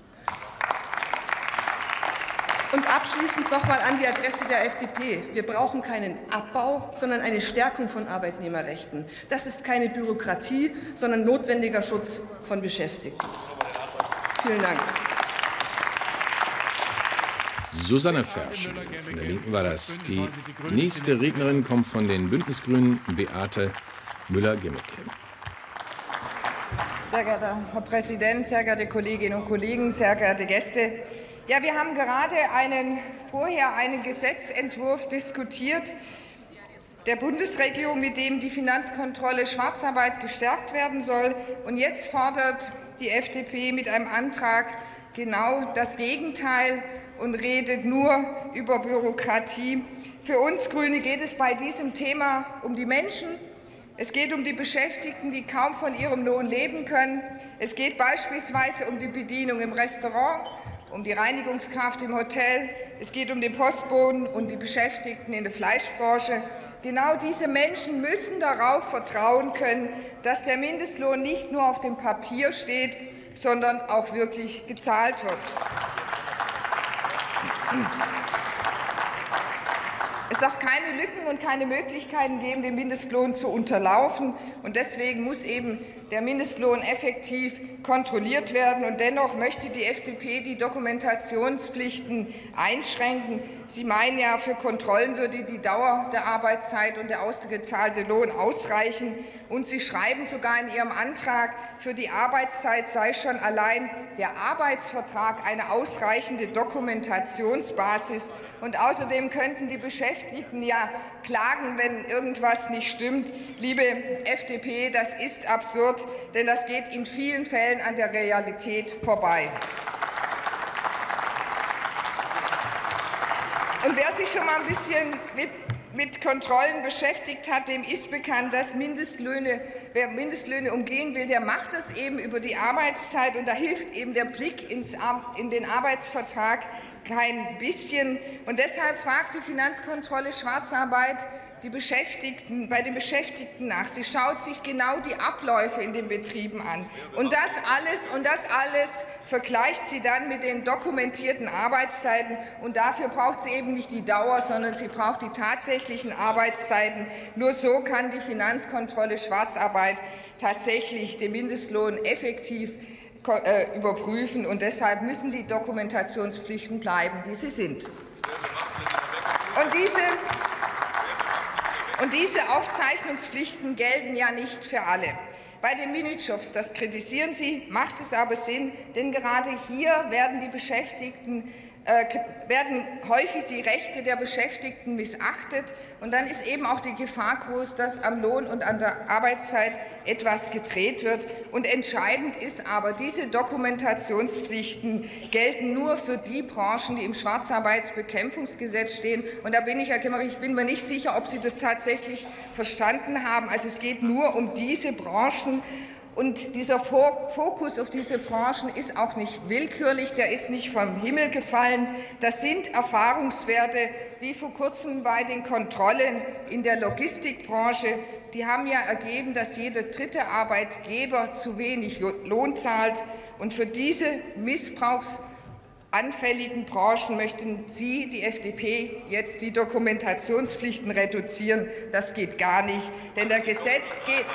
Und abschließend noch einmal an die Adresse der FDP. Wir brauchen keinen Abbau, sondern eine Stärkung von Arbeitnehmerrechten. Das ist keine Bürokratie, sondern notwendiger Schutz von Beschäftigten. Vielen Dank. Susanne Fersch von der Linken war das. Die nächste Rednerin kommt von den Bündnisgrünen, Beate Müller-Gimmeke. Sehr geehrter Herr Präsident, sehr geehrte Kolleginnen und Kollegen, sehr geehrte Gäste! Ja, wir haben gerade vorher einen Gesetzentwurf diskutiert der Bundesregierung, mit dem die Finanzkontrolle Schwarzarbeit gestärkt werden soll. Und jetzt fordert die FDP mit einem Antrag genau das Gegenteil und redet nur über Bürokratie. Für uns Grüne geht es bei diesem Thema um die Menschen. Es geht um die Beschäftigten, die kaum von ihrem Lohn leben können. Es geht beispielsweise um die Bedienung im Restaurant, um die Reinigungskraft im Hotel, es geht um den Postboten und die Beschäftigten in der Fleischbranche. Genau diese Menschen müssen darauf vertrauen können, dass der Mindestlohn nicht nur auf dem Papier steht, sondern auch wirklich gezahlt wird. Es darf keine Lücken und keine Möglichkeiten geben, den Mindestlohn zu unterlaufen. Und deswegen muss eben der Mindestlohn effektiv kontrolliert werden. Und dennoch möchte die FDP die Dokumentationspflichten einschränken. Sie meinen ja, für Kontrollen würde die Dauer der Arbeitszeit und der ausgezahlte Lohn ausreichen. Und Sie schreiben sogar in Ihrem Antrag, für die Arbeitszeit sei schon allein der Arbeitsvertrag eine ausreichende Dokumentationsbasis. Und außerdem könnten die Beschäftigten ja klagen, wenn irgendwas nicht stimmt. Liebe FDP, das ist absurd, denn das geht in vielen Fällen an der Realität vorbei. Und wer sich schon mal ein bisschen mit mit Kontrollen beschäftigt hat, dem ist bekannt, dass wer Mindestlöhne umgehen will, der macht das eben über die Arbeitszeit. Und da hilft eben der Blick in den Arbeitsvertrag kein bisschen. Und deshalb fragt die Finanzkontrolle Schwarzarbeit bei den Beschäftigten nach. Sie schaut sich genau die Abläufe in den Betrieben an. Und das alles vergleicht sie dann mit den dokumentierten Arbeitszeiten. Und dafür braucht sie eben nicht die Dauer, sondern sie braucht die tatsächlichen Arbeitszeiten. Nur so kann die Finanzkontrolle Schwarzarbeit tatsächlich den Mindestlohn effektiv überprüfen. Und deshalb müssen die Dokumentationspflichten bleiben, wie sie sind. Und diese Aufzeichnungspflichten gelten ja nicht für alle. Bei den Minijobs, das kritisieren Sie, macht es aber Sinn, denn gerade hier werden häufig die Rechte der Beschäftigten missachtet. Und dann ist eben auch die Gefahr groß, dass am Lohn und an der Arbeitszeit etwas gedreht wird. Und entscheidend ist aber, diese Dokumentationspflichten gelten nur für die Branchen, die im Schwarzarbeitsbekämpfungsgesetz stehen. Und da bin ich, Herr Kemmerich, ich bin mir nicht sicher, ob Sie das tatsächlich verstanden haben. Also es geht nur um diese Branchen. Und dieser Fokus auf diese Branchen ist auch nicht willkürlich, der ist nicht vom Himmel gefallen. Das sind Erfahrungswerte, wie vor kurzem bei den Kontrollen in der Logistikbranche. Die haben ja ergeben, dass jeder dritte Arbeitgeber zu wenig Lohn zahlt. Und für diese missbrauchsanfälligen Branchen möchten Sie, die FDP, jetzt die Dokumentationspflichten reduzieren. Das geht gar nicht, denn der Gesetzgeber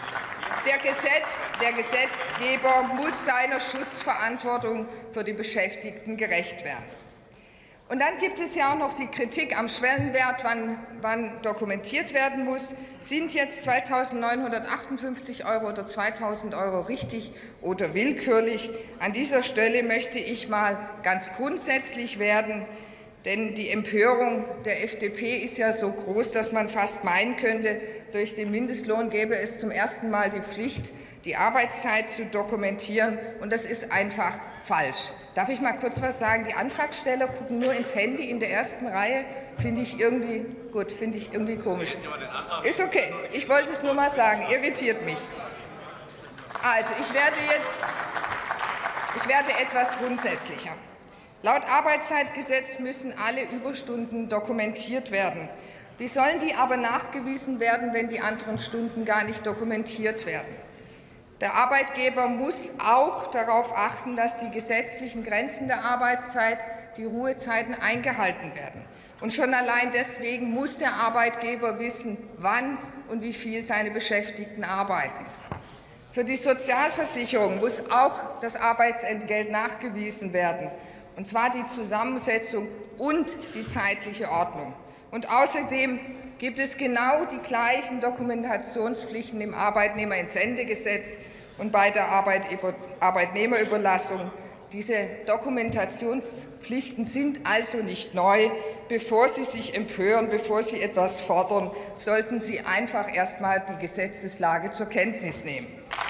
muss seiner Schutzverantwortung für die Beschäftigten gerecht werden. Und dann gibt es ja auch noch die Kritik am Schwellenwert, wann dokumentiert werden muss. Sind jetzt 2.958 € oder 2.000 € richtig oder willkürlich? An dieser Stelle möchte ich mal ganz grundsätzlich werden. Denn die Empörung der FDP ist ja so groß, dass man fast meinen könnte, durch den Mindestlohn gäbe es zum ersten Mal die Pflicht, die Arbeitszeit zu dokumentieren. Und das ist einfach falsch. Darf ich mal kurz was sagen? Die Antragsteller gucken nur ins Handy in der ersten Reihe. Finde ich irgendwie komisch. Ist okay. Ich wollte es nur mal sagen. Irritiert mich. Also, ich werde etwas grundsätzlicher. Laut Arbeitszeitgesetz müssen alle Überstunden dokumentiert werden. Wie sollen die aber nachgewiesen werden, wenn die anderen Stunden gar nicht dokumentiert werden? Der Arbeitgeber muss auch darauf achten, dass die gesetzlichen Grenzen der Arbeitszeit, die Ruhezeiten, eingehalten werden. Und schon allein deswegen muss der Arbeitgeber wissen, wann und wie viel seine Beschäftigten arbeiten. Für die Sozialversicherung muss auch das Arbeitsentgelt nachgewiesen werden. Und zwar die Zusammensetzung und die zeitliche Ordnung. Und außerdem gibt es genau die gleichen Dokumentationspflichten im Arbeitnehmerentsendegesetz und bei der Arbeitnehmerüberlassung. Diese Dokumentationspflichten sind also nicht neu. Bevor Sie sich empören, bevor Sie etwas fordern, sollten Sie einfach erst einmal die Gesetzeslage zur Kenntnis nehmen.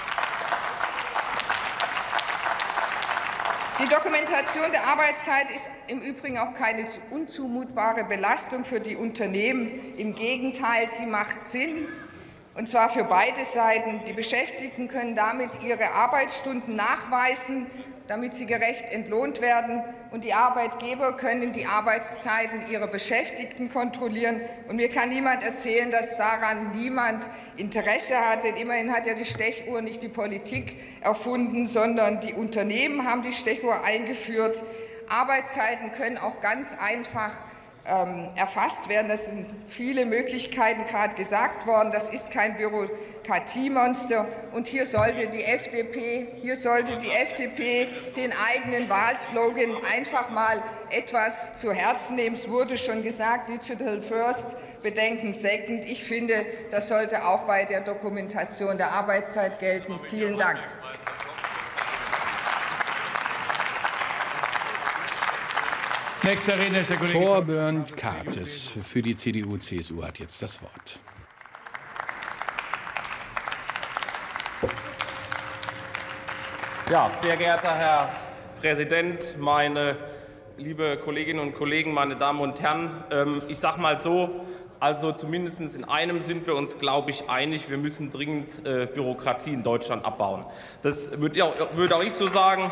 Die Dokumentation der Arbeitszeit ist im Übrigen auch keine unzumutbare Belastung für die Unternehmen. Im Gegenteil, sie macht Sinn, und zwar für beide Seiten. Die Beschäftigten können damit ihre Arbeitsstunden nachweisen, damit sie gerecht entlohnt werden. Und die Arbeitgeber können die Arbeitszeiten ihrer Beschäftigten kontrollieren. Und mir kann niemand erzählen, dass daran niemand Interesse hat. Denn immerhin hat ja die Stechuhr nicht die Politik erfunden, sondern die Unternehmen haben die Stechuhr eingeführt. Arbeitszeiten können auch ganz einfach erfasst werden. Das sind viele Möglichkeiten gerade gesagt worden. Das ist kein Bürokratiemonster. Und hier sollte die FDP den eigenen Wahlslogan einfach mal etwas zu Herzen nehmen. Es wurde schon gesagt, Digital First, Bedenken Second. Ich finde, das sollte auch bei der Dokumentation der Arbeitszeit gelten. Vielen Dank. Nächster Redner ist der Kollege Torbjörn Kartes für die CDU-CSU hat jetzt das Wort. Ja, sehr geehrter Herr Präsident, meine liebe Kolleginnen und Kollegen, meine Damen und Herren, ich sage mal so, also zumindest in einem sind wir uns, glaube ich, einig, wir müssen dringend Bürokratie in Deutschland abbauen. Das würde auch ich so sagen.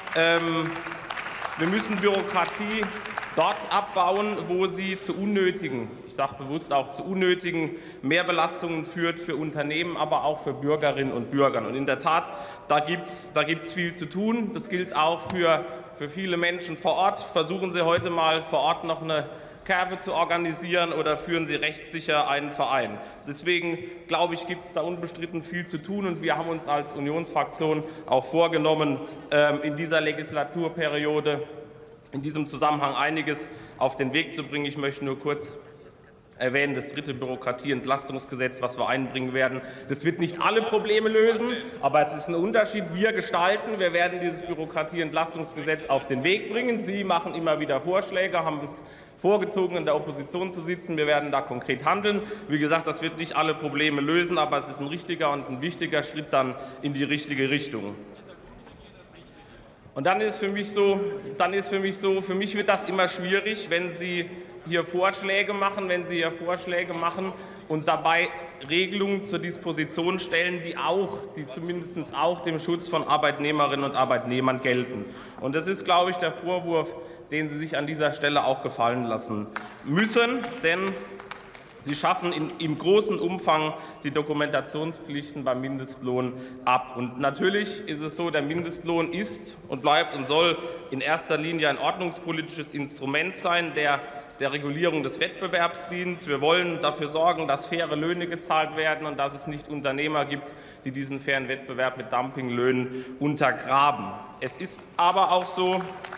Wir müssen Bürokratie dort abbauen, wo sie zu unnötigen, ich sage bewusst auch zu unnötigen Mehrbelastungen führt für Unternehmen, aber auch für Bürgerinnen und Bürger. Und in der Tat, da gibt's viel zu tun. Das gilt auch für viele Menschen vor Ort. Versuchen Sie heute mal vor Ort noch eine Kerbe zu organisieren oder führen Sie rechtssicher einen Verein. Deswegen, glaube ich, gibt es da unbestritten viel zu tun, und wir haben uns als Unionsfraktion auch vorgenommen, in dieser Legislaturperiode in diesem Zusammenhang einiges auf den Weg zu bringen. Ich möchte nur kurz erwähnen, das 3. Bürokratieentlastungsgesetz, was wir einbringen werden. Das wird nicht alle Probleme lösen, aber es ist ein Unterschied. Wir gestalten, wir werden dieses Bürokratieentlastungsgesetz auf den Weg bringen. Sie machen immer wieder Vorschläge, haben uns vorgezogen, in der Opposition zu sitzen. Wir werden da konkret handeln. Wie gesagt, das wird nicht alle Probleme lösen, aber es ist ein richtiger und ein wichtiger Schritt dann in die richtige Richtung. Und dann ist für mich wird das immer schwierig, wenn Sie hier Vorschläge machen, und dabei Regelungen zur Disposition stellen, die zumindest auch dem Schutz von Arbeitnehmerinnen und Arbeitnehmern gelten. Und das ist, glaube ich, der Vorwurf, den Sie sich an dieser Stelle auch gefallen lassen müssen, denn Sie schaffen im großen Umfang die Dokumentationspflichten beim Mindestlohn ab. Und natürlich ist es so, der Mindestlohn ist und bleibt und soll in erster Linie ein ordnungspolitisches Instrument sein, der Regulierung des Wettbewerbs dient. Wir wollen dafür sorgen, dass faire Löhne gezahlt werden und dass es nicht Unternehmer gibt, die diesen fairen Wettbewerb mit Dumpinglöhnen untergraben. Es ist aber auch so,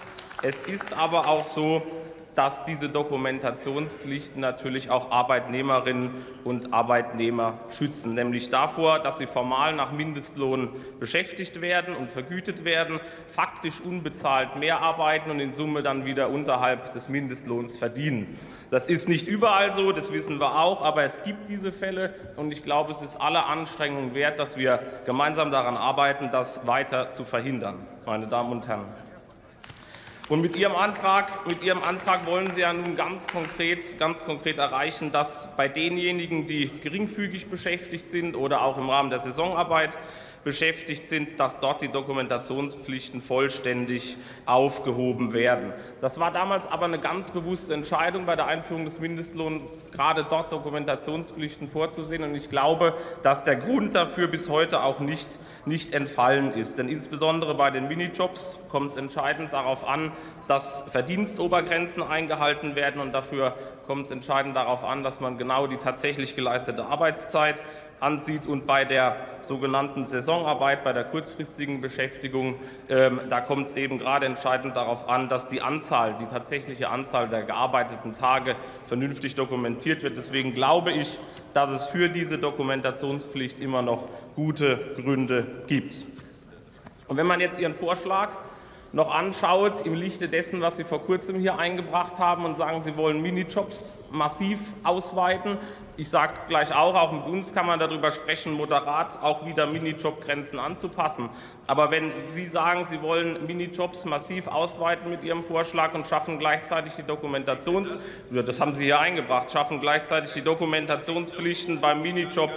dass diese Dokumentationspflichten natürlich auch Arbeitnehmerinnen und Arbeitnehmer schützen, nämlich davor, dass sie formal nach Mindestlohn beschäftigt werden und vergütet werden, faktisch unbezahlt mehr arbeiten und in Summe dann wieder unterhalb des Mindestlohns verdienen. Das ist nicht überall so, das wissen wir auch, aber es gibt diese Fälle, und ich glaube, es ist aller Anstrengungen wert, dass wir gemeinsam daran arbeiten, das weiter zu verhindern, meine Damen und Herren. Und mit Ihrem Antrag wollen Sie ja nun ganz konkret erreichen, dass bei denjenigen, die geringfügig beschäftigt sind oder auch im Rahmen der Saisonarbeit beschäftigt sind, dass dort die Dokumentationspflichten vollständig aufgehoben werden. Das war damals aber eine ganz bewusste Entscheidung, bei der Einführung des Mindestlohns gerade dort Dokumentationspflichten vorzusehen. Und ich glaube, dass der Grund dafür bis heute auch nicht entfallen ist. Denn insbesondere bei den Minijobs kommt es entscheidend darauf an, dass Verdienstobergrenzen eingehalten werden. Und dafür kommt es entscheidend darauf an, dass man genau die tatsächlich geleistete Arbeitszeit ansieht. Und bei der sogenannten Saisonarbeit, bei der kurzfristigen Beschäftigung, da kommt es eben gerade entscheidend darauf an, dass die tatsächliche Anzahl der gearbeiteten Tage vernünftig dokumentiert wird. Deswegen glaube ich, dass es für diese Dokumentationspflicht immer noch gute Gründe gibt. Und wenn man jetzt Ihren Vorschlag noch anschaut, im Lichte dessen, was Sie vor kurzem hier eingebracht haben, und sagen, Sie wollen Minijobs massiv ausweiten. Ich sage gleich auch mit uns kann man darüber sprechen, moderat auch wieder Minijobgrenzen anzupassen. Aber wenn Sie sagen, Sie wollen Minijobs massiv ausweiten mit Ihrem Vorschlag und schaffen gleichzeitig die das haben Sie hier eingebracht, schaffen gleichzeitig die Dokumentationspflichten beim Minijob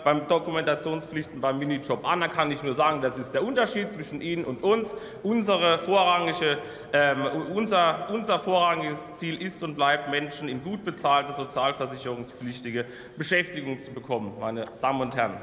an, dann kann ich nur sagen, das ist der Unterschied zwischen Ihnen und uns. Unser vorrangiges Ziel ist und bleibt, Menschen in gut bezahlte, sozialversicherungspflichtige Beschäftigung zu bekommen, meine Damen und Herren.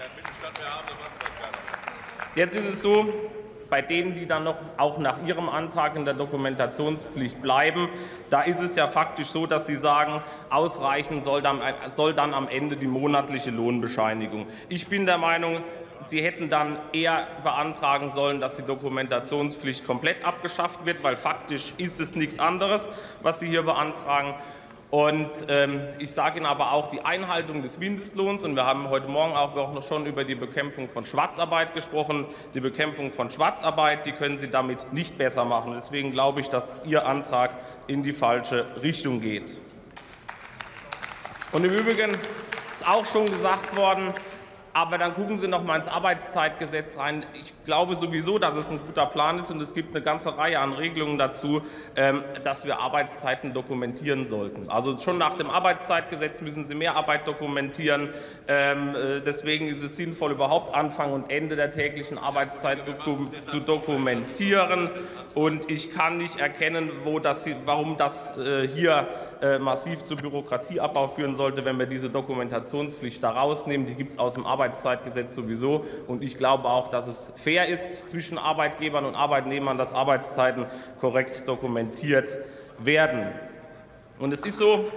Jetzt ist es so, bei denen, die dann noch auch nach Ihrem Antrag in der Dokumentationspflicht bleiben, da ist es ja faktisch so, dass Sie sagen, ausreichen soll dann am Ende die monatliche Lohnbescheinigung. Ich bin der Meinung, Sie hätten dann eher beantragen sollen, dass die Dokumentationspflicht komplett abgeschafft wird, weil faktisch ist es nichts anderes, was Sie hier beantragen. Und ich sage Ihnen aber auch, die Einhaltung des Mindestlohns, und wir haben heute Morgen auch noch schon über die Bekämpfung von Schwarzarbeit gesprochen, die Bekämpfung von Schwarzarbeit, die können Sie damit nicht besser machen. Deswegen glaube ich, dass Ihr Antrag in die falsche Richtung geht. Und im Übrigen ist auch schon gesagt worden, Aber dann gucken Sie noch mal ins Arbeitszeitgesetz rein. Ich glaube sowieso, dass es ein guter Plan ist, und es gibt eine ganze Reihe an Regelungen dazu, dass wir Arbeitszeiten dokumentieren sollten. Also schon nach dem Arbeitszeitgesetz müssen Sie mehr Arbeit dokumentieren. Deswegen ist es sinnvoll, überhaupt Anfang und Ende der täglichen Arbeitszeit zu dokumentieren. Und ich kann nicht erkennen, warum das hier massiv zu Bürokratieabbau führen sollte, wenn wir diese Dokumentationspflicht da rausnehmen. Die gibt es aus dem Arbeitszeitgesetz sowieso. Und ich glaube auch, dass es fair ist zwischen Arbeitgebern und Arbeitnehmern, dass Arbeitszeiten korrekt dokumentiert werden. Und es ist so,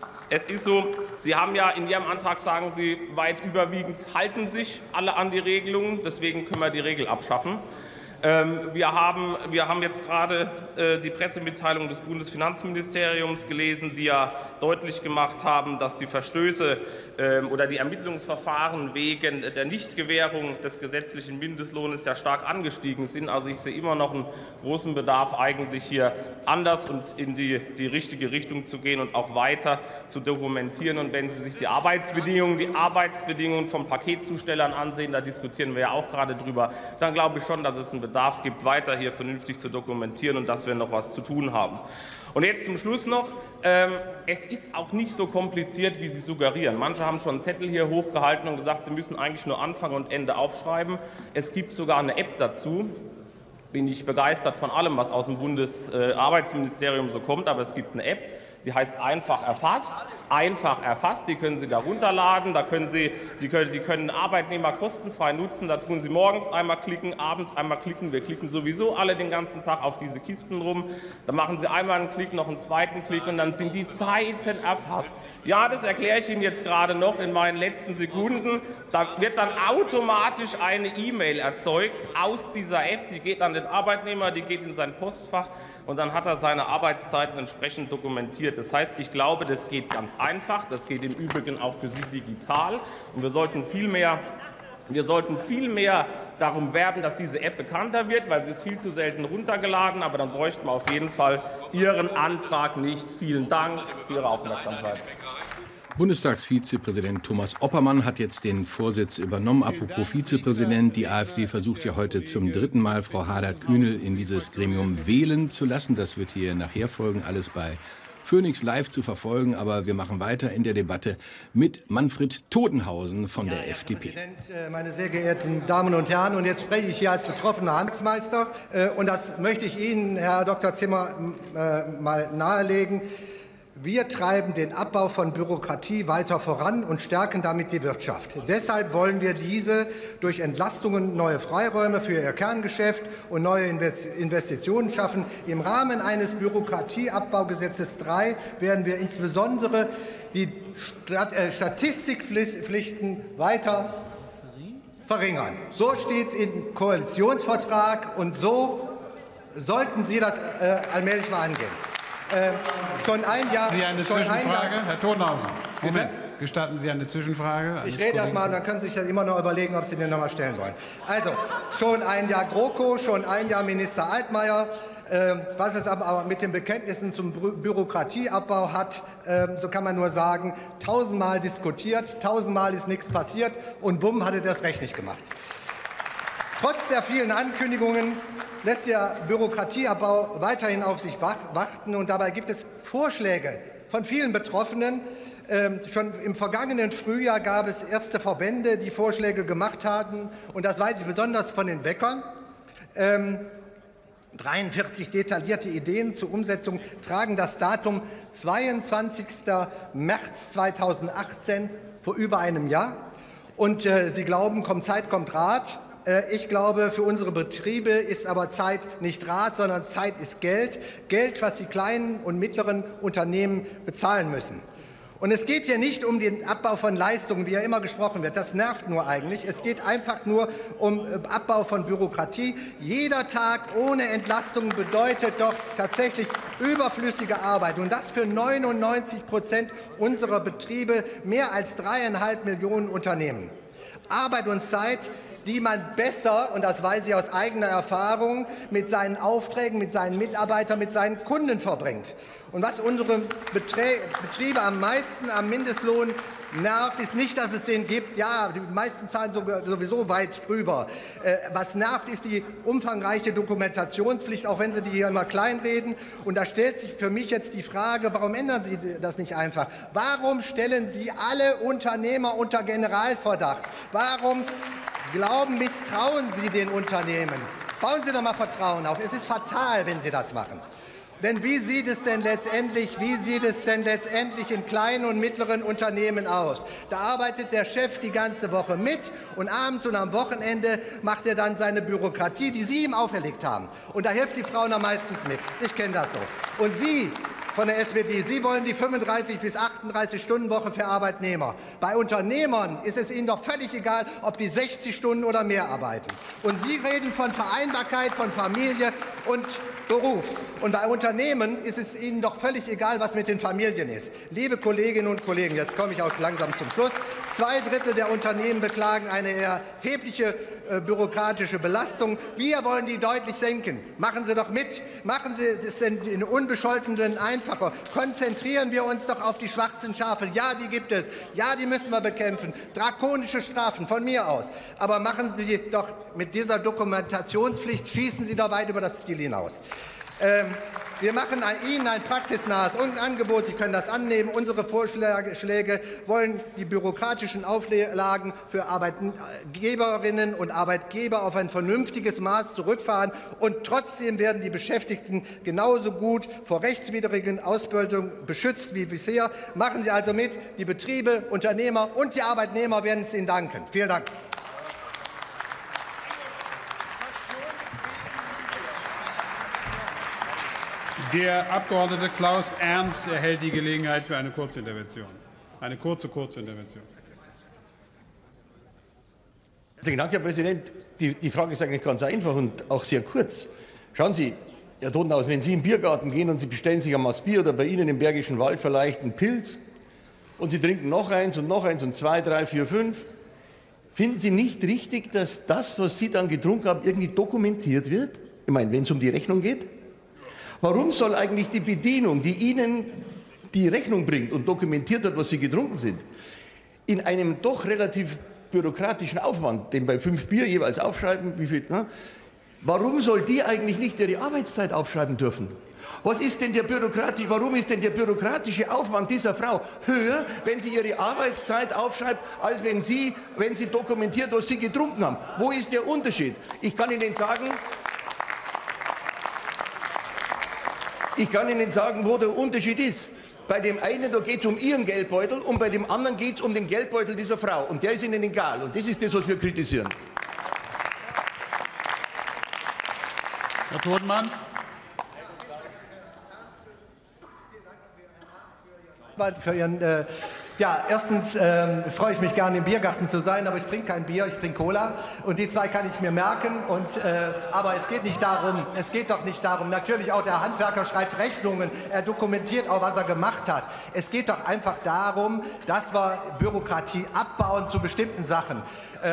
Sie haben ja in Ihrem Antrag, sagen Sie, weit überwiegend halten sich alle an die Regelungen. Deswegen können wir die Regel abschaffen. Wir haben jetzt gerade die Pressemitteilung des Bundesfinanzministeriums gelesen, die ja deutlich gemacht haben, dass die Verstöße oder die Ermittlungsverfahren wegen der Nichtgewährung des gesetzlichen Mindestlohnes ja stark angestiegen sind. Also ich sehe immer noch einen großen Bedarf, eigentlich hier anders und in die richtige Richtung zu gehen und auch weiter zu dokumentieren. Und wenn Sie sich die Arbeitsbedingungen von Paketzustellern ansehen, da diskutieren wir ja auch gerade drüber, dann glaube ich schon, dass es einen Bedarf gibt, weiter hier vernünftig zu dokumentieren und dass wir noch was zu tun haben. Und jetzt zum Schluss noch, es ist auch nicht so kompliziert, wie Sie suggerieren. Manche haben schon einen Zettel hier hochgehalten und gesagt, Sie müssen eigentlich nur Anfang und Ende aufschreiben. Es gibt sogar eine App dazu. Bin ich begeistert von allem, was aus dem Bundesarbeitsministerium so kommt, aber es gibt eine App, die heißt Einfach erfasst. Einfach erfasst, die können Sie da runterladen, die können Arbeitnehmer kostenfrei nutzen. Da tun Sie morgens einmal klicken, abends einmal klicken. Wir klicken sowieso alle den ganzen Tag auf diese Kisten rum. Da machen Sie einmal einen Klick, noch einen zweiten Klick und dann sind die Zeiten erfasst. Ja, das erkläre ich Ihnen jetzt gerade noch in meinen letzten Sekunden. Da wird dann automatisch eine E-Mail erzeugt aus dieser App, die geht an den Arbeitnehmer, die geht in sein Postfach und dann hat er seine Arbeitszeiten entsprechend dokumentiert. Das heißt, ich glaube, das geht ganz einfach. Das geht im Übrigen auch für Sie digital. Und wir sollten viel mehr darum werben, dass diese App bekannter wird, weil sie ist viel zu selten runtergeladen. Aber dann bräuchten wir auf jeden Fall Ihren Antrag nicht. Vielen Dank für Ihre Aufmerksamkeit. Bundestagsvizepräsident Thomas Oppermann hat jetzt den Vorsitz übernommen. Apropos Vizepräsident, die AfD versucht ja heute zum 3. Mal Frau Hader-Kühnel in dieses Gremium wählen zu lassen. Das wird hier nachher folgen, alles bei Phoenix Live zu verfolgen. Aber wir machen weiter in der Debatte mit Manfred Todenhausen von der FDP. Herr Präsident, meine sehr geehrten Damen und Herren, und jetzt spreche ich hier als betroffener Handelsmeister. Und das möchte ich Ihnen, Herr Dr. Zimmer, mal nahelegen. Wir treiben den Abbau von Bürokratie weiter voran und stärken damit die Wirtschaft. Deshalb wollen wir diese durch Entlastungen neue Freiräume für ihr Kerngeschäft und neue Investitionen schaffen. Im Rahmen eines Bürokratieabbaugesetzes 3 werden wir insbesondere die Statistikpflichten weiter verringern. So steht es im Koalitionsvertrag, und so sollten Sie das allmählich mal angehen. Schon ein Jahr. Sie eine Zwischenfrage, Herr Todenhausen. Moment. Gestatten Sie eine Zwischenfrage? Ich rede erst mal, dann können Sie sich ja immer noch überlegen, ob Sie den noch mal stellen wollen. Also, schon ein Jahr GroKo, schon ein Jahr Minister Altmaier. Was es aber mit den Bekenntnissen zum Bürokratieabbau hat, so kann man nur sagen, 1000-mal diskutiert, 1000-mal ist nichts passiert und bumm, hatte das Recht nicht gemacht. Trotz der vielen Ankündigungen lässt der Bürokratieabbau weiterhin auf sich warten. Und dabei gibt es Vorschläge von vielen Betroffenen. Schon im vergangenen Frühjahr gab es erste Verbände, die Vorschläge gemacht haben. Und das weiß ich besonders von den Bäckern. 43 detaillierte Ideen zur Umsetzung tragen das Datum 22. März 2018, vor über einem Jahr. Und Sie glauben, kommt Zeit, kommt Rat. Ich glaube, für unsere Betriebe ist aber Zeit nicht Rat, sondern Zeit ist Geld. Geld, was die kleinen und mittleren Unternehmen bezahlen müssen. Und es geht hier nicht um den Abbau von Leistungen, wie ja immer gesprochen wird. Das nervt nur eigentlich. Es geht einfach nur um Abbau von Bürokratie. Jeder Tag ohne Entlastung bedeutet doch tatsächlich überflüssige Arbeit. Und das für 99% unserer Betriebe, mehr als 3,5 Millionen Unternehmen. Arbeit und Zeit, die man besser, und das weiß ich aus eigener Erfahrung, mit seinen Aufträgen, mit seinen Mitarbeitern, mit seinen Kunden verbringt. Und was unsere Betriebe am meisten am Mindestlohn nervt, ist nicht, dass es den gibt. Ja, die meisten zahlen sowieso weit drüber. Was nervt, ist die umfangreiche Dokumentationspflicht, auch wenn Sie die hier immer kleinreden. Und da stellt sich für mich jetzt die Frage, warum ändern Sie das nicht einfach? Warum stellen Sie alle Unternehmer unter Generalverdacht? Warum misstrauen Sie den Unternehmen? Bauen Sie doch mal Vertrauen auf. Es ist fatal, wenn Sie das machen. Denn wie sieht es denn letztendlich in kleinen und mittleren Unternehmen aus? Da arbeitet der Chef die ganze Woche mit und abends und am Wochenende macht er dann seine Bürokratie, die Sie ihm auferlegt haben. Und da hilft die Frau noch meistens mit. Ich kenne das so. Und Sie von der SPD, Sie wollen die 35- bis 38-Stunden-Woche für Arbeitnehmer. Bei Unternehmern ist es Ihnen doch völlig egal, ob die 60 Stunden oder mehr arbeiten. Und Sie reden von Vereinbarkeit von Familie und Beruf. Und bei Unternehmen ist es Ihnen doch völlig egal, was mit den Familien ist. Liebe Kolleginnen und Kollegen, jetzt komme ich auch langsam zum Schluss. 2/3 der Unternehmen beklagen eine erhebliche bürokratische Belastung. Wir wollen die deutlich senken. Machen Sie doch mit. Machen Sie es den Unbescholtenen einfacher. Konzentrieren wir uns doch auf die schwarzen Schafe. Ja, die gibt es. Ja, die müssen wir bekämpfen. Drakonische Strafen von mir aus. Aber machen Sie doch mit dieser Dokumentationspflicht, schießen Sie doch weit über das Ziel hinaus. Wir machen Ihnen ein praxisnahes Angebot. Sie können das annehmen. Unsere Vorschläge wollen die bürokratischen Auflagen für Arbeitgeberinnen und Arbeitgeber auf ein vernünftiges Maß zurückfahren. Und trotzdem werden die Beschäftigten genauso gut vor rechtswidrigen Ausbeutung beschützt wie bisher. Machen Sie also mit. Die Betriebe, Unternehmer und die Arbeitnehmer werden es Ihnen danken. Vielen Dank. Der Abgeordnete Klaus Ernst erhält die Gelegenheit für eine Kurzintervention. Eine Kurzintervention. Herzlichen Dank, Herr Präsident. Die Frage ist eigentlich ganz einfach und auch sehr kurz. Schauen Sie, Herr Todenhaus, wenn Sie in den Biergarten gehen und Sie bestellen sich ein Maß Bier oder bei Ihnen im Bergischen Wald vielleicht einen Pilz und Sie trinken noch eins und 2, 3, 4, 5, finden Sie nicht richtig, dass das, was Sie dann getrunken haben, irgendwie dokumentiert wird? Ich meine, wenn es um die Rechnung geht? Warum soll eigentlich die Bedienung, die Ihnen die Rechnung bringt und dokumentiert hat, was Sie getrunken sind, in einem doch relativ bürokratischen Aufwand, den bei 5 Bier jeweils aufschreiben, wie viel, ne? Warum soll die eigentlich nicht ihre Arbeitszeit aufschreiben dürfen? Warum ist denn der bürokratische Aufwand dieser Frau höher, wenn sie ihre Arbeitszeit aufschreibt, als wenn sie dokumentiert, was sie getrunken haben? Wo ist der Unterschied? Ich kann Ihnen sagen, wo der Unterschied ist. Bei dem einen, da geht es um Ihren Geldbeutel und bei dem anderen geht es um den Geldbeutel dieser Frau. Und der ist Ihnen egal. Und das ist das, was wir kritisieren. Herr Todenmann. Für Ihren, erstens freue ich mich gerne, im Biergarten zu sein, aber ich trinke kein Bier, ich trinke Cola. Und die zwei kann ich mir merken. Aber es geht nicht darum, natürlich auch der Handwerker schreibt Rechnungen, er dokumentiert auch, was er gemacht hat. Es geht doch einfach darum, dass wir Bürokratie abbauen zu bestimmten Sachen.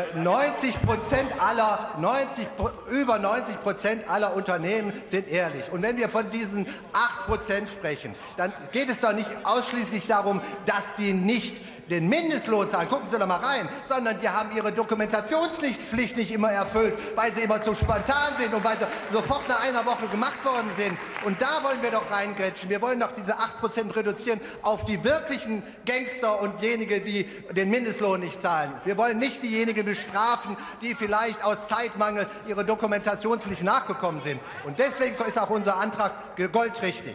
Über 90% aller Unternehmen sind ehrlich. Und wenn wir von diesen 8% sprechen, dann geht es doch nicht ausschließlich darum, dass die nicht den Mindestlohn zahlen, gucken Sie doch mal rein, sondern die haben ihre Dokumentationspflicht nicht immer erfüllt, weil sie immer zu spontan sind und weil sie sofort nach einer Woche gemacht worden sind. Und da wollen wir doch reingrätschen. Wir wollen doch diese 8% reduzieren auf die wirklichen Gangster und diejenigen, die den Mindestlohn nicht zahlen. Wir wollen nicht diejenigen bestrafen, die vielleicht aus Zeitmangel ihrer Dokumentationspflicht nachgekommen sind. Und deswegen ist auch unser Antrag goldrichtig.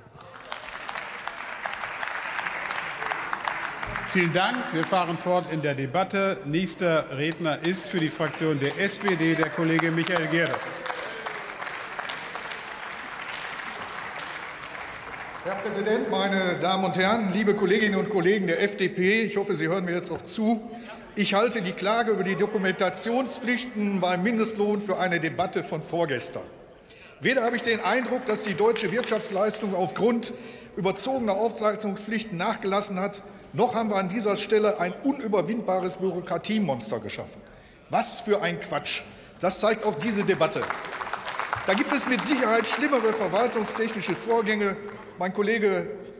Vielen Dank. Wir fahren fort in der Debatte. Nächster Redner ist für die Fraktion der SPD der Kollege Michael Gerdes. Herr Präsident, meine Damen und Herren, liebe Kolleginnen und Kollegen der FDP, ich hoffe, Sie hören mir jetzt auch zu. Ich halte die Klage über die Dokumentationspflichten beim Mindestlohn für eine Debatte von vorgestern. Weder habe ich den Eindruck, dass die deutsche Wirtschaftsleistung aufgrund überzogener Aufzeichnungspflichten nachgelassen hat, noch haben wir an dieser Stelle ein unüberwindbares Bürokratiemonster geschaffen. Was für ein Quatsch! Das zeigt auch diese Debatte. Da gibt es mit Sicherheit schlimmere verwaltungstechnische Vorgänge. Mein Kollege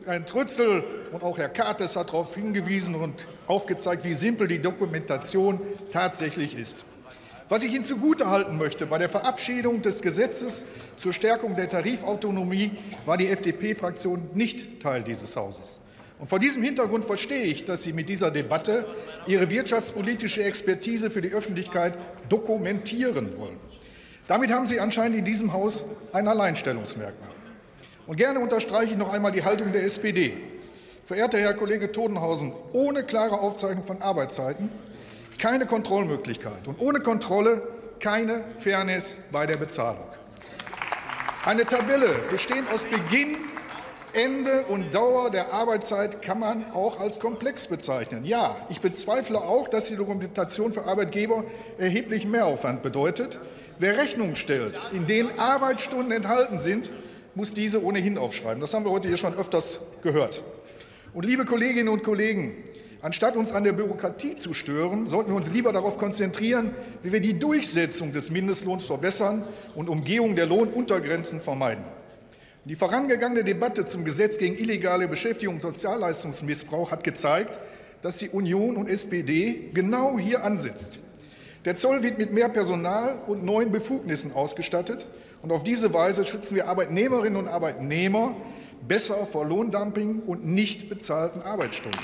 Herrn Trützel und auch Herr Kartes hat darauf hingewiesen und aufgezeigt, wie simpel die Dokumentation tatsächlich ist. Was ich Ihnen zugutehalten möchte, bei der Verabschiedung des Gesetzes zur Stärkung der Tarifautonomie war die FDP-Fraktion nicht Teil dieses Hauses. Und vor diesem Hintergrund verstehe ich, dass Sie mit dieser Debatte Ihre wirtschaftspolitische Expertise für die Öffentlichkeit dokumentieren wollen. Damit haben Sie anscheinend in diesem Haus ein Alleinstellungsmerkmal. Und gerne unterstreiche ich noch einmal die Haltung der SPD. Verehrter Herr Kollege Todenhausen, ohne klare Aufzeichnung von Arbeitszeiten keine Kontrollmöglichkeit und ohne Kontrolle keine Fairness bei der Bezahlung. Eine Tabelle bestehend aus Beginn, Ende und Dauer der Arbeitszeit kann man auch als komplex bezeichnen. Ja, ich bezweifle auch, dass die Dokumentation für Arbeitgeber erheblichen Mehraufwand bedeutet. Wer Rechnungen stellt, in denen Arbeitsstunden enthalten sind, muss diese ohnehin aufschreiben. Das haben wir heute hier schon öfters gehört. Und liebe Kolleginnen und Kollegen, anstatt uns an der Bürokratie zu stören, sollten wir uns lieber darauf konzentrieren, wie wir die Durchsetzung des Mindestlohns verbessern und Umgehung der Lohnuntergrenzen vermeiden. Die vorangegangene Debatte zum Gesetz gegen illegale Beschäftigung und Sozialleistungsmissbrauch hat gezeigt, dass die Union und SPD genau hier ansetzt. Der Zoll wird mit mehr Personal und neuen Befugnissen ausgestattet. Und auf diese Weise schützen wir Arbeitnehmerinnen und Arbeitnehmer besser vor Lohndumping und nicht bezahlten Arbeitsstunden.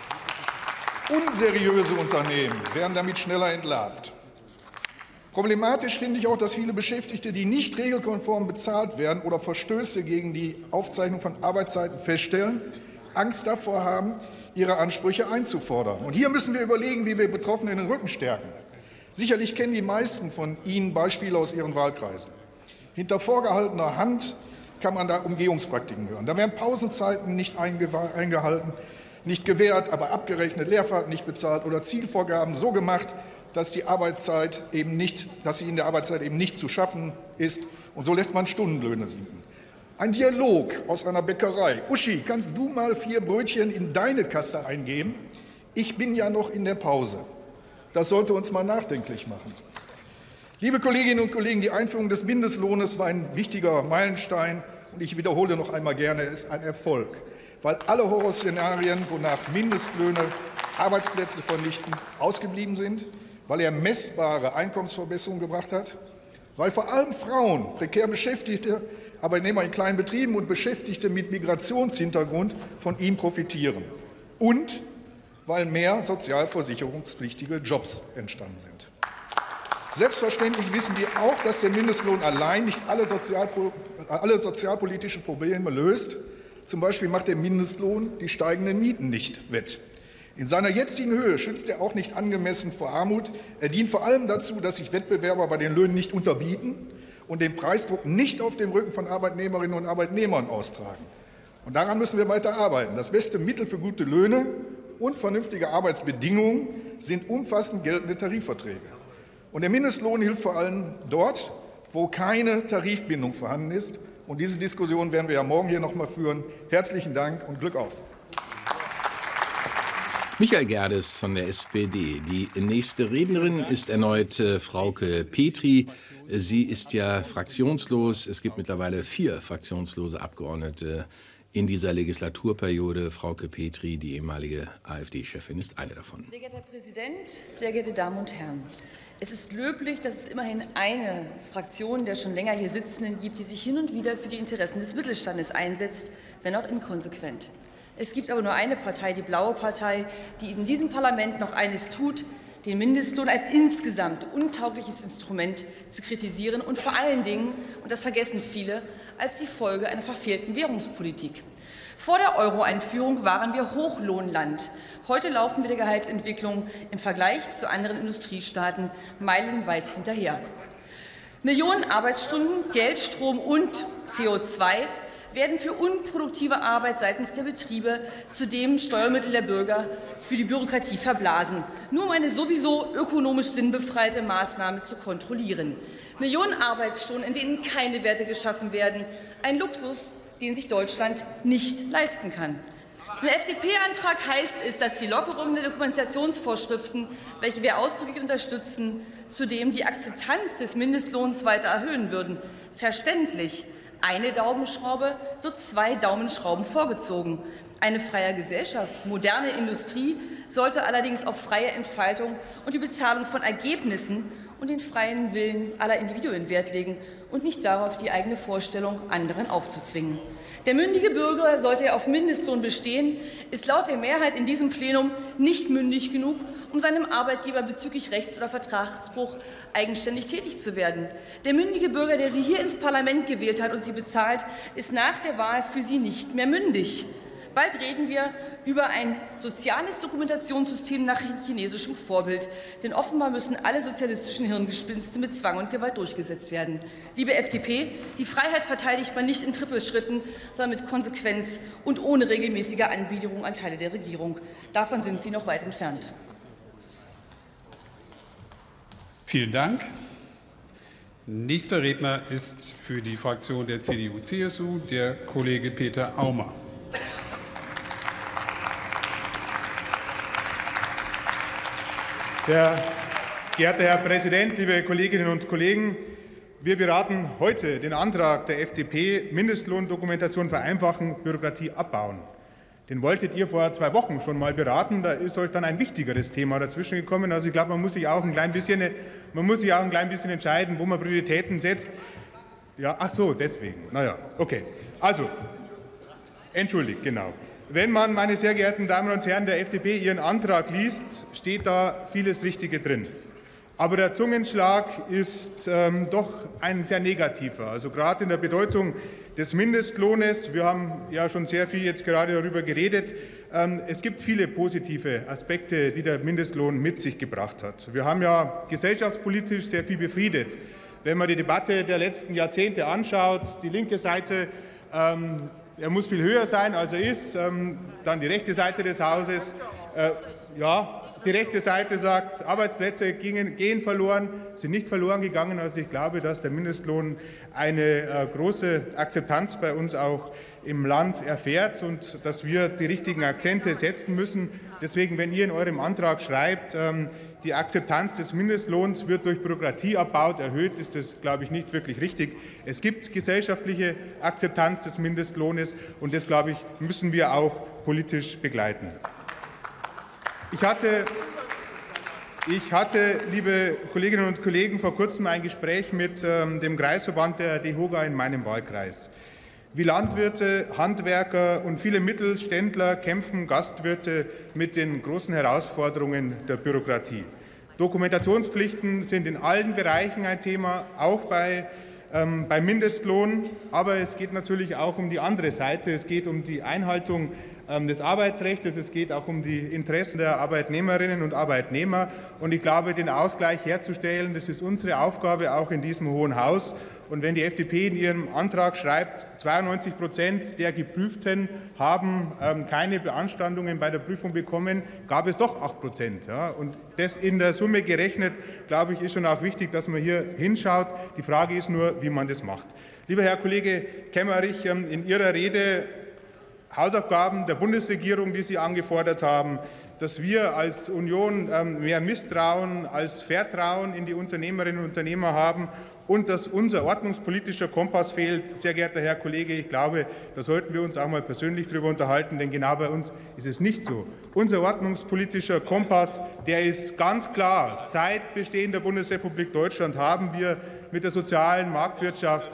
Unseriöse Unternehmen werden damit schneller entlarvt. Problematisch finde ich auch, dass viele Beschäftigte, die nicht regelkonform bezahlt werden oder Verstöße gegen die Aufzeichnung von Arbeitszeiten feststellen, Angst davor haben, ihre Ansprüche einzufordern. Und hier müssen wir überlegen, wie wir Betroffenen den Rücken stärken. Sicherlich kennen die meisten von Ihnen Beispiele aus Ihren Wahlkreisen. Hinter vorgehaltener Hand kann man da Umgehungspraktiken hören. Da werden Pausenzeiten nicht eingehalten, nicht gewährt, aber abgerechnet, Leerfahrten nicht bezahlt oder Zielvorgaben so gemacht, dass sie in der Arbeitszeit eben nicht zu schaffen ist. Und so lässt man Stundenlöhne sinken. Ein Dialog aus einer Bäckerei. Uschi, kannst du mal 4 Brötchen in deine Kasse eingeben? Ich bin ja noch in der Pause. Das sollte uns mal nachdenklich machen. Liebe Kolleginnen und Kollegen, die Einführung des Mindestlohnes war ein wichtiger Meilenstein. Und ich wiederhole noch einmal gerne, es ist ein Erfolg. Weil alle Horrorszenarien, wonach Mindestlöhne Arbeitsplätze vernichten, ausgeblieben sind, weil er messbare Einkommensverbesserungen gebracht hat, weil vor allem Frauen, prekär Beschäftigte, Arbeitnehmer in kleinen Betrieben und Beschäftigte mit Migrationshintergrund von ihm profitieren und weil mehr sozialversicherungspflichtige Jobs entstanden sind. Selbstverständlich wissen wir auch, dass der Mindestlohn allein nicht alle sozialpolitischen Probleme löst. Zum Beispiel macht der Mindestlohn die steigenden Mieten nicht wett. In seiner jetzigen Höhe schützt er auch nicht angemessen vor Armut. Er dient vor allem dazu, dass sich Wettbewerber bei den Löhnen nicht unterbieten und den Preisdruck nicht auf dem Rücken von Arbeitnehmerinnen und Arbeitnehmern austragen. Und daran müssen wir weiter arbeiten. Das beste Mittel für gute Löhne und vernünftige Arbeitsbedingungen sind umfassend geltende Tarifverträge. Und der Mindestlohn hilft vor allem dort, wo keine Tarifbindung vorhanden ist. Und diese Diskussion werden wir ja morgen hier noch mal führen. Herzlichen Dank und Glück auf. Michael Gerdes von der SPD. Die nächste Rednerin ist erneut Frauke Petry. Sie ist ja fraktionslos. Es gibt mittlerweile 4 fraktionslose Abgeordnete in dieser Legislaturperiode. Frauke Petry, die ehemalige AfD-Chefin, ist eine davon. Sehr geehrter Herr Präsident, sehr geehrte Damen und Herren! Es ist löblich, dass es immerhin eine Fraktion der schon länger hier Sitzenden gibt, die sich hin und wieder für die Interessen des Mittelstandes einsetzt, wenn auch inkonsequent. Es gibt aber nur eine Partei, die Blaue Partei, die in diesem Parlament noch eines tut, den Mindestlohn als insgesamt untaugliches Instrument zu kritisieren und vor allen Dingen, und das vergessen viele, als die Folge einer verfehlten Währungspolitik. Vor der Euro-Einführung waren wir Hochlohnland. Heute laufen wir der Gehaltsentwicklung im Vergleich zu anderen Industriestaaten meilenweit hinterher. Millionen Arbeitsstunden, Geld, Strom und CO2 werden für unproduktive Arbeit seitens der Betriebe zu dem Steuermittel der Bürger für die Bürokratie verblasen, nur um eine sowieso ökonomisch sinnbefreite Maßnahme zu kontrollieren. Millionen Arbeitsstunden, in denen keine Werte geschaffen werden, ein Luxus, den sich Deutschland nicht leisten kann. Im FDP-Antrag heißt es, dass die Lockerung der Dokumentationsvorschriften, welche wir ausdrücklich unterstützen, zudem die Akzeptanz des Mindestlohns weiter erhöhen würden. Verständlich. Eine Daumenschraube wird 2 Daumenschrauben vorgezogen. Eine freie Gesellschaft, moderne Industrie sollte allerdings auf freie Entfaltung und die Bezahlung von Ergebnissen und den freien Willen aller Individuen Wert legen und nicht darauf, die eigene Vorstellung anderen aufzuzwingen. Der mündige Bürger, sollte er auf Mindestlohn bestehen, ist laut der Mehrheit in diesem Plenum nicht mündig genug, um seinem Arbeitgeber bezüglich Rechts- oder Vertragsbruch eigenständig tätig zu werden. Der mündige Bürger, der Sie hier ins Parlament gewählt hat und Sie bezahlt, ist nach der Wahl für Sie nicht mehr mündig. Bald reden wir über ein soziales Dokumentationssystem nach chinesischem Vorbild. Denn offenbar müssen alle sozialistischen Hirngespinste mit Zwang und Gewalt durchgesetzt werden. Liebe FDP, die Freiheit verteidigt man nicht in Trippelschritten, sondern mit Konsequenz und ohne regelmäßige Anbiederung an Teile der Regierung. Davon sind Sie noch weit entfernt. Vielen Dank. Nächster Redner ist für die Fraktion der CDU-CSU der Kollege Peter Aumer. Sehr geehrter Herr Präsident, liebe Kolleginnen und Kollegen! Wir beraten heute den Antrag der FDP, Mindestlohndokumentation vereinfachen, Bürokratie abbauen. Den wolltet ihr vor 2 Wochen schon mal beraten. Da ist euch dann ein wichtigeres Thema dazwischen gekommen. Also ich glaube, man muss sich auch ein klein bisschen entscheiden, wo man Prioritäten setzt. Ja, ach so, deswegen. Naja, okay. Also, entschuldigt, genau. Wenn man, meine sehr geehrten Damen und Herren der FDP, Ihren Antrag liest, steht da vieles Richtige drin. Aber der Zungenschlag ist doch ein sehr negativer. Also gerade in der Bedeutung des Mindestlohnes. Wir haben ja schon sehr viel jetzt gerade darüber geredet. Es gibt viele positive Aspekte, die der Mindestlohn mit sich gebracht hat. Wir haben ja gesellschaftspolitisch sehr viel befriedet. Wenn man die Debatte der letzten Jahrzehnte anschaut, die linke Seite er muss viel höher sein, als er ist. Dann die rechte Seite des Hauses. Ja, die rechte Seite sagt, Arbeitsplätze gehen verloren, sind nicht verloren gegangen. Also ich glaube, dass der Mindestlohn eine große Akzeptanz bei uns auch im Land erfährt und dass wir die richtigen Akzente setzen müssen. Deswegen, wenn ihr in eurem Antrag schreibt, die Akzeptanz des Mindestlohns wird durch Bürokratieabbau erhöht, ist das, glaube ich, nicht wirklich richtig. Es gibt gesellschaftliche Akzeptanz des Mindestlohnes und das, glaube ich, müssen wir auch politisch begleiten. Ich hatte, liebe Kolleginnen und Kollegen, vor kurzem ein Gespräch mit dem Kreisverband der DEHOGA in meinem Wahlkreis. Wie Landwirte, Handwerker und viele Mittelständler kämpfen Gastwirte mit den großen Herausforderungen der Bürokratie. Dokumentationspflichten sind in allen Bereichen ein Thema, auch bei Mindestlohn. Aber es geht natürlich auch um die andere Seite. Es geht um die Einhaltung des Arbeitsrechts. Es geht auch um die Interessen der Arbeitnehmerinnen und Arbeitnehmer. Und ich glaube, den Ausgleich herzustellen, das ist unsere Aufgabe auch in diesem Hohen Haus. Und wenn die FDP in ihrem Antrag schreibt, 92% der Geprüften haben keine Beanstandungen bei der Prüfung bekommen, gab es doch 8%. Ja? Und das in der Summe gerechnet, glaube ich, ist schon auch wichtig, dass man hier hinschaut. Die Frage ist nur, wie man das macht. Lieber Herr Kollege Kemmerich, in Ihrer Rede Hausaufgaben der Bundesregierung, die Sie angefordert haben, dass wir als Union mehr Misstrauen als Vertrauen in die Unternehmerinnen und Unternehmer haben und dass unser ordnungspolitischer Kompass fehlt. Sehr geehrter Herr Kollege, ich glaube, da sollten wir uns auch mal persönlich darüber unterhalten, denn genau bei uns ist es nicht so. Unser ordnungspolitischer Kompass, der ist ganz klar. Seit Bestehen der Bundesrepublik Deutschland haben wir mit der sozialen Marktwirtschaft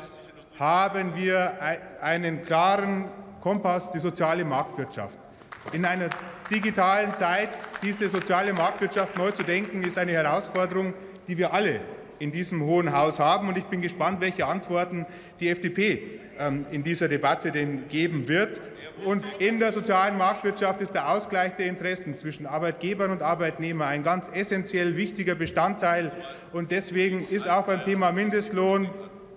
einen klaren Kompass, die soziale Marktwirtschaft. In einer digitalen Zeit diese soziale Marktwirtschaft neu zu denken, ist eine Herausforderung, die wir alle in diesem Hohen Haus haben. Und ich bin gespannt, welche Antworten die FDP in dieser Debatte denn geben wird. Und in der sozialen Marktwirtschaft ist der Ausgleich der Interessen zwischen Arbeitgebern und Arbeitnehmern ein ganz essentiell wichtiger Bestandteil. Und deswegen ist auch beim Thema Mindestlohn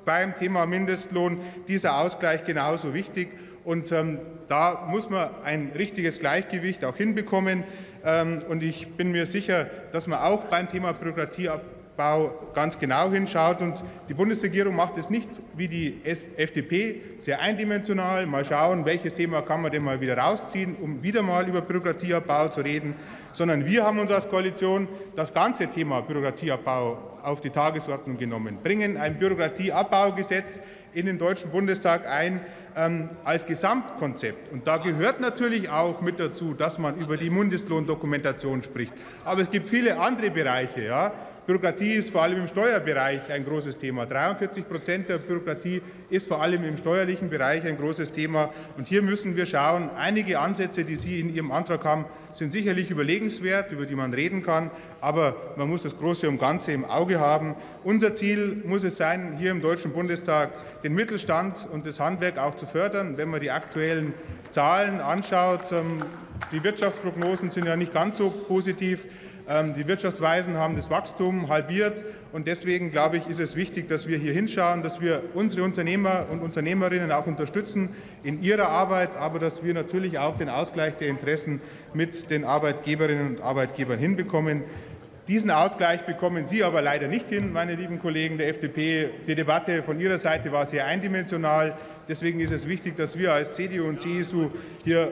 dieser Ausgleich genauso wichtig. Und da muss man ein richtiges Gleichgewicht auch hinbekommen. Und ich bin mir sicher, dass man auch beim Thema Bürokratieabbau ganz genau hinschaut. Und die Bundesregierung macht es nicht wie die FDP, sehr eindimensional. Mal schauen, welches Thema kann man denn mal wieder rausziehen, um wieder mal über Bürokratieabbau zu reden. Sondern wir haben uns als Koalition das ganze Thema Bürokratieabbau auf die Tagesordnung genommen, bringen ein Bürokratieabbaugesetz in den Deutschen Bundestag ein als Gesamtkonzept. Und da gehört natürlich auch mit dazu, dass man über die Mindestlohndokumentation spricht. Aber es gibt viele andere Bereiche. Ja? Bürokratie ist vor allem im Steuerbereich ein großes Thema. 43% der Bürokratie ist vor allem im steuerlichen Bereich ein großes Thema. Und hier müssen wir schauen, einige Ansätze, die Sie in Ihrem Antrag haben, sind sicherlich überlegenswert, über die man reden kann. Aber man muss das Große und Ganze im Auge haben. Unser Ziel muss es sein, hier im Deutschen Bundestag den Mittelstand und das Handwerk auch zu fördern. Wenn man die aktuellen Zahlen anschaut, die Wirtschaftsprognosen sind ja nicht ganz so positiv. Die Wirtschaftsweisen haben das Wachstum halbiert. Und deswegen, glaube ich, ist es wichtig, dass wir hier hinschauen, dass wir unsere Unternehmer und Unternehmerinnen auch unterstützen in ihrer Arbeit, aber dass wir natürlich auch den Ausgleich der Interessen mit den Arbeitgeberinnen und Arbeitgebern hinbekommen. Diesen Ausgleich bekommen Sie aber leider nicht hin, meine lieben Kollegen der FDP. Die Debatte von Ihrer Seite war sehr eindimensional. Deswegen ist es wichtig, dass wir als CDU und CSU hier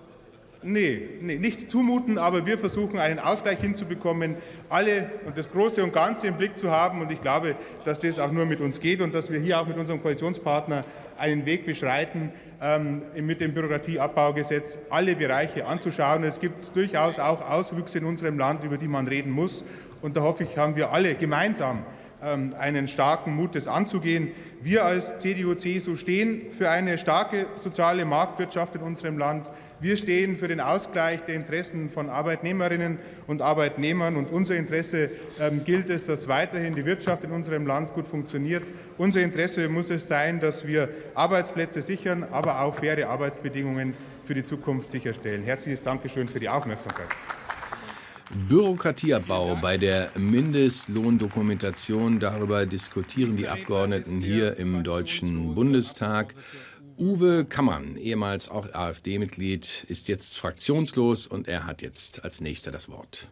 nichts zumuten, aber wir versuchen, einen Ausgleich hinzubekommen, alle und das Große und Ganze im Blick zu haben. Und ich glaube, dass das auch nur mit uns geht und dass wir hier auch mit unserem Koalitionspartner einen Weg beschreiten, mit dem Bürokratieabbaugesetz alle Bereiche anzuschauen. Es gibt durchaus auch Auswüchse in unserem Land, über die man reden muss. Und da hoffe ich, haben wir alle gemeinsam einen starken Mut, das anzugehen. Wir als CDU-CSU stehen für eine starke soziale Marktwirtschaft in unserem Land. Wir stehen für den Ausgleich der Interessen von Arbeitnehmerinnen und Arbeitnehmern. Und unser Interesse gilt es, dass weiterhin die Wirtschaft in unserem Land gut funktioniert. Unser Interesse muss es sein, dass wir Arbeitsplätze sichern, aber auch faire Arbeitsbedingungen für die Zukunft sicherstellen. Herzliches Dankeschön für die Aufmerksamkeit. Bürokratieabbau bei der Mindestlohndokumentation. Darüber diskutieren die Abgeordneten hier im Deutschen Bundestag. Uwe Kammann, ehemals auch AfD-Mitglied, ist jetzt fraktionslos und er hat jetzt als Nächster das Wort.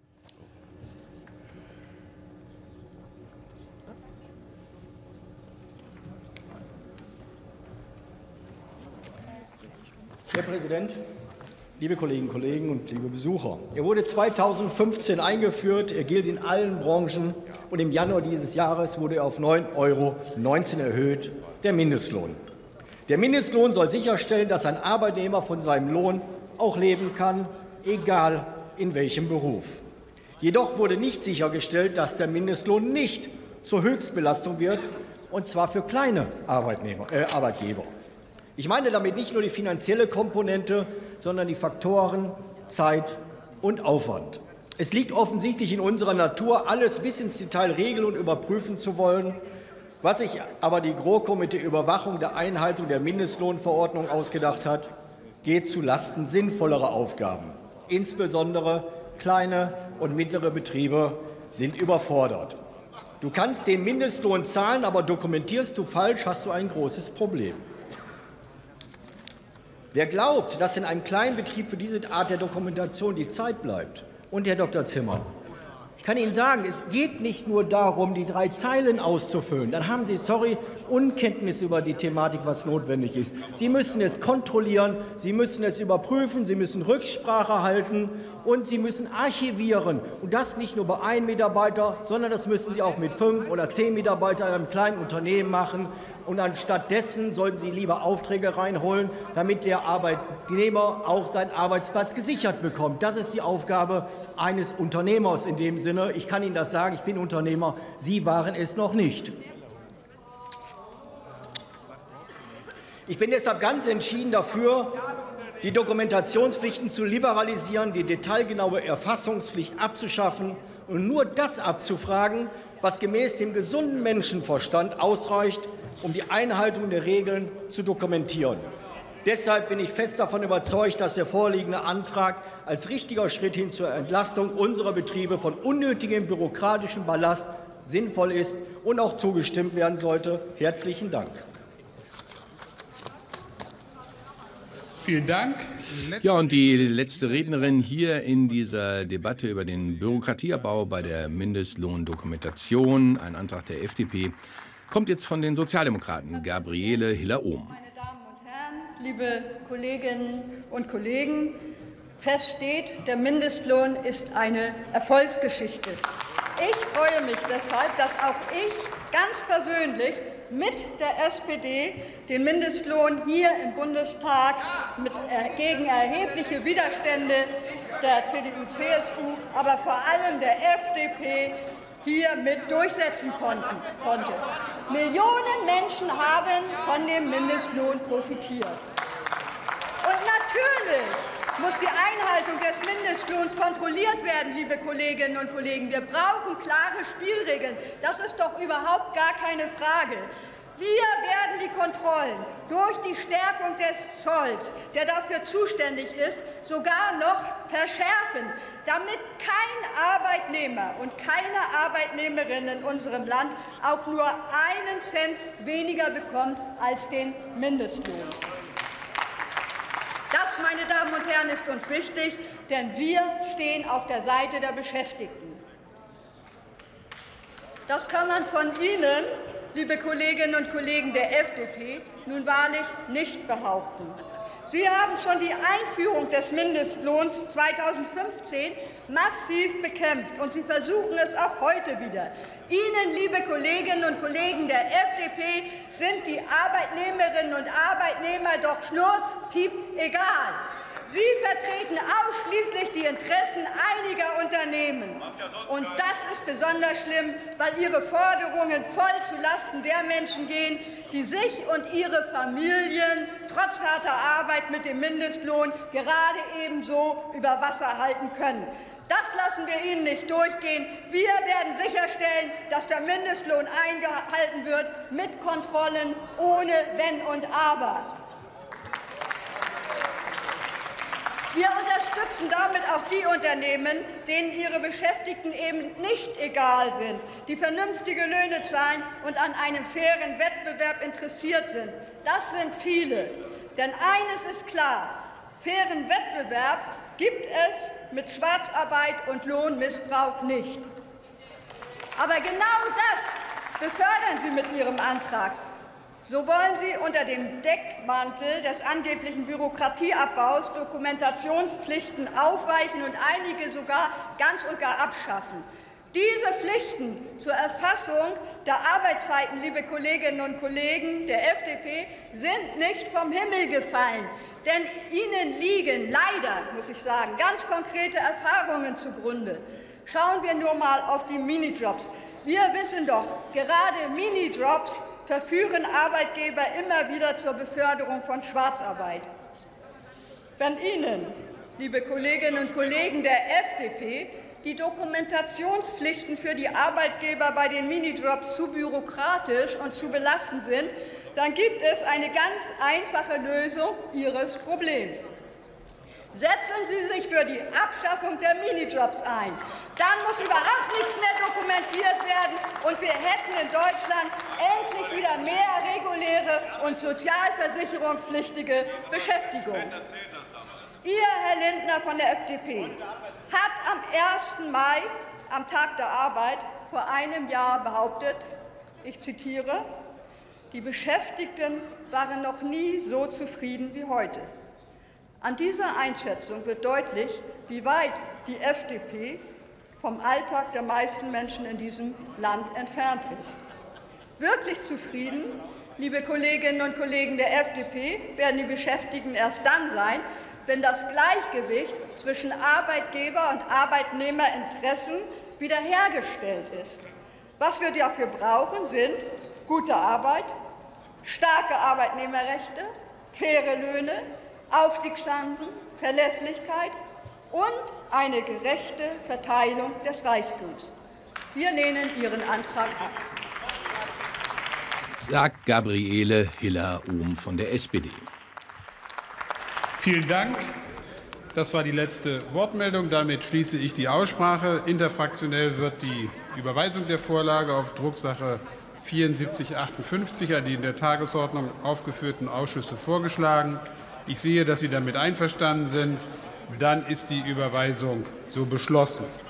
Herr Präsident, liebe Kolleginnen und Kollegen und liebe Besucher! Er wurde 2015 eingeführt, er gilt in allen Branchen und im Januar dieses Jahres wurde er auf 9,19 € erhöht, der Mindestlohn. Der Mindestlohn soll sicherstellen, dass ein Arbeitnehmer von seinem Lohn auch leben kann, egal in welchem Beruf. Jedoch wurde nicht sichergestellt, dass der Mindestlohn nicht zur Höchstbelastung wird, und zwar für kleine Arbeitgeber. Ich meine damit nicht nur die finanzielle Komponente, sondern die Faktoren Zeit und Aufwand. Es liegt offensichtlich in unserer Natur, alles bis ins Detail regeln und überprüfen zu wollen. Was sich aber die GroKo mit der Überwachung der Einhaltung der Mindestlohnverordnung ausgedacht hat, geht zulasten sinnvollerer Aufgaben. Insbesondere kleine und mittlere Betriebe sind überfordert. Du kannst den Mindestlohn zahlen, aber dokumentierst du falsch, hast du ein großes Problem. Wer glaubt, dass in einem kleinen Betrieb für diese Art der Dokumentation die Zeit bleibt, und Herr Dr. Zimmer, ich kann Ihnen sagen, es geht nicht nur darum, die 3 Zeilen auszufüllen. Dann haben Sie, Unkenntnis über die Thematik, was notwendig ist. Sie müssen es kontrollieren, Sie müssen es überprüfen, Sie müssen Rücksprache halten und Sie müssen archivieren. Und das nicht nur bei einem Mitarbeiter, sondern das müssen Sie auch mit 5 oder 10 Mitarbeitern in einem kleinen Unternehmen machen. Und anstattdessen sollten Sie lieber Aufträge reinholen, damit der Arbeitnehmer auch seinen Arbeitsplatz gesichert bekommt. Das ist die Aufgabe eines Unternehmers in dem Sinne. Ich kann Ihnen das sagen, ich bin Unternehmer, Sie waren es noch nicht. Ich bin deshalb ganz entschieden dafür, die Dokumentationspflichten zu liberalisieren, die detailgenaue Erfassungspflicht abzuschaffen und nur das abzufragen, was gemäß dem gesunden Menschenverstand ausreicht, um die Einhaltung der Regeln zu dokumentieren. Deshalb bin ich fest davon überzeugt, dass der vorliegende Antrag als richtiger Schritt hin zur Entlastung unserer Betriebe von unnötigem bürokratischen Ballast sinnvoll ist und auch zugestimmt werden sollte. Herzlichen Dank. Vielen Dank. Ja, und die letzte Rednerin hier in dieser Debatte über den Bürokratieabbau bei der Mindestlohndokumentation, ein Antrag der FDP, kommt jetzt von den Sozialdemokraten, Gabriele Hiller-Ohm. Meine Damen und Herren, liebe Kolleginnen und Kollegen, fest steht, der Mindestlohn ist eine Erfolgsgeschichte. Ich freue mich deshalb, dass auch ich ganz persönlich mit der SPD den Mindestlohn hier im Bundestag gegen erhebliche Widerstände der CDU-CSU, aber vor allem der FDP hier mit durchsetzen konnte. Millionen Menschen haben von dem Mindestlohn profitiert. Und natürlich muss die Einhaltung des Mindestlohns kontrolliert werden, liebe Kolleginnen und Kollegen. Wir brauchen klare Spielregeln. Das ist doch überhaupt gar keine Frage. Wir werden die Kontrollen durch die Stärkung des Zolls, der dafür zuständig ist, sogar noch verschärfen, damit kein Arbeitnehmer und keine Arbeitnehmerin in unserem Land auch nur einen Cent weniger bekommt als den Mindestlohn. Das, meine Damen und Herren, ist uns wichtig, denn wir stehen auf der Seite der Beschäftigten. Das kann man von Ihnen, liebe Kolleginnen und Kollegen der FDP, nun wahrlich nicht behaupten. Sie haben schon die Einführung des Mindestlohns 2015 massiv bekämpft, und Sie versuchen es auch heute wieder. Ihnen, liebe Kolleginnen und Kollegen der FDP, sind die Arbeitnehmerinnen und Arbeitnehmer doch schnurzpiep egal. Sie vertreten ausschließlich die Interessen einiger Unternehmen. Und das ist besonders schlimm, weil Ihre Forderungen voll zulasten der Menschen gehen, die sich und ihre Familien trotz harter Arbeit mit dem Mindestlohn gerade ebenso über Wasser halten können. Das lassen wir Ihnen nicht durchgehen. Wir werden sicherstellen, dass der Mindestlohn eingehalten wird, mit Kontrollen, ohne Wenn und Aber. Wir unterstützen damit auch die Unternehmen, denen ihre Beschäftigten eben nicht egal sind, die vernünftige Löhne zahlen und an einem fairen Wettbewerb interessiert sind. Das sind viele. Denn eines ist klar: Fairen Wettbewerb gibt es mit Schwarzarbeit und Lohnmissbrauch nicht. Aber genau das befördern Sie mit Ihrem Antrag. So wollen Sie unter dem Deckmantel des angeblichen Bürokratieabbaus Dokumentationspflichten aufweichen und einige sogar ganz und gar abschaffen. Diese Pflichten zur Erfassung der Arbeitszeiten, liebe Kolleginnen und Kollegen der FDP, sind nicht vom Himmel gefallen. Denn ihnen liegen leider, muss ich sagen, ganz konkrete Erfahrungen zugrunde. Schauen wir nur mal auf die Minijobs. Wir wissen doch, gerade Minijobs verführen Arbeitgeber immer wieder zur Beförderung von Schwarzarbeit. Wenn Ihnen, liebe Kolleginnen und Kollegen der FDP, die Dokumentationspflichten für die Arbeitgeber bei den Minijobs zu bürokratisch und zu belastend sind, dann gibt es eine ganz einfache Lösung Ihres Problems. Setzen Sie sich für die Abschaffung der Minijobs ein. Dann muss überhaupt nichts mehr dokumentiert werden, und wir hätten in Deutschland endlich wieder mehr reguläre und sozialversicherungspflichtige Beschäftigung. Ihr, Herr Lindner von der FDP, hat am 1. Mai, am Tag der Arbeit, vor einem Jahr behauptet, ich zitiere: Die Beschäftigten waren noch nie so zufrieden wie heute. An dieser Einschätzung wird deutlich, wie weit die FDP vom Alltag der meisten Menschen in diesem Land entfernt ist. Wirklich zufrieden, liebe Kolleginnen und Kollegen der FDP, werden die Beschäftigten erst dann sein, wenn das Gleichgewicht zwischen Arbeitgeber- und Arbeitnehmerinteressen wiederhergestellt ist. Was wir dafür brauchen, sind gute Arbeit, starke Arbeitnehmerrechte, faire Löhne, Aufstiegschancen, Verlässlichkeit und eine gerechte Verteilung des Reichtums. Wir lehnen Ihren Antrag ab. Sagt Gabriele Hiller-Ohm von der SPD. Vielen Dank. Das war die letzte Wortmeldung. Damit schließe ich die Aussprache. Interfraktionell wird die Überweisung der Vorlage auf Drucksache 7458 an die in der Tagesordnung aufgeführten Ausschüsse vorgeschlagen. Ich sehe, dass Sie damit einverstanden sind. Dann ist die Überweisung so beschlossen.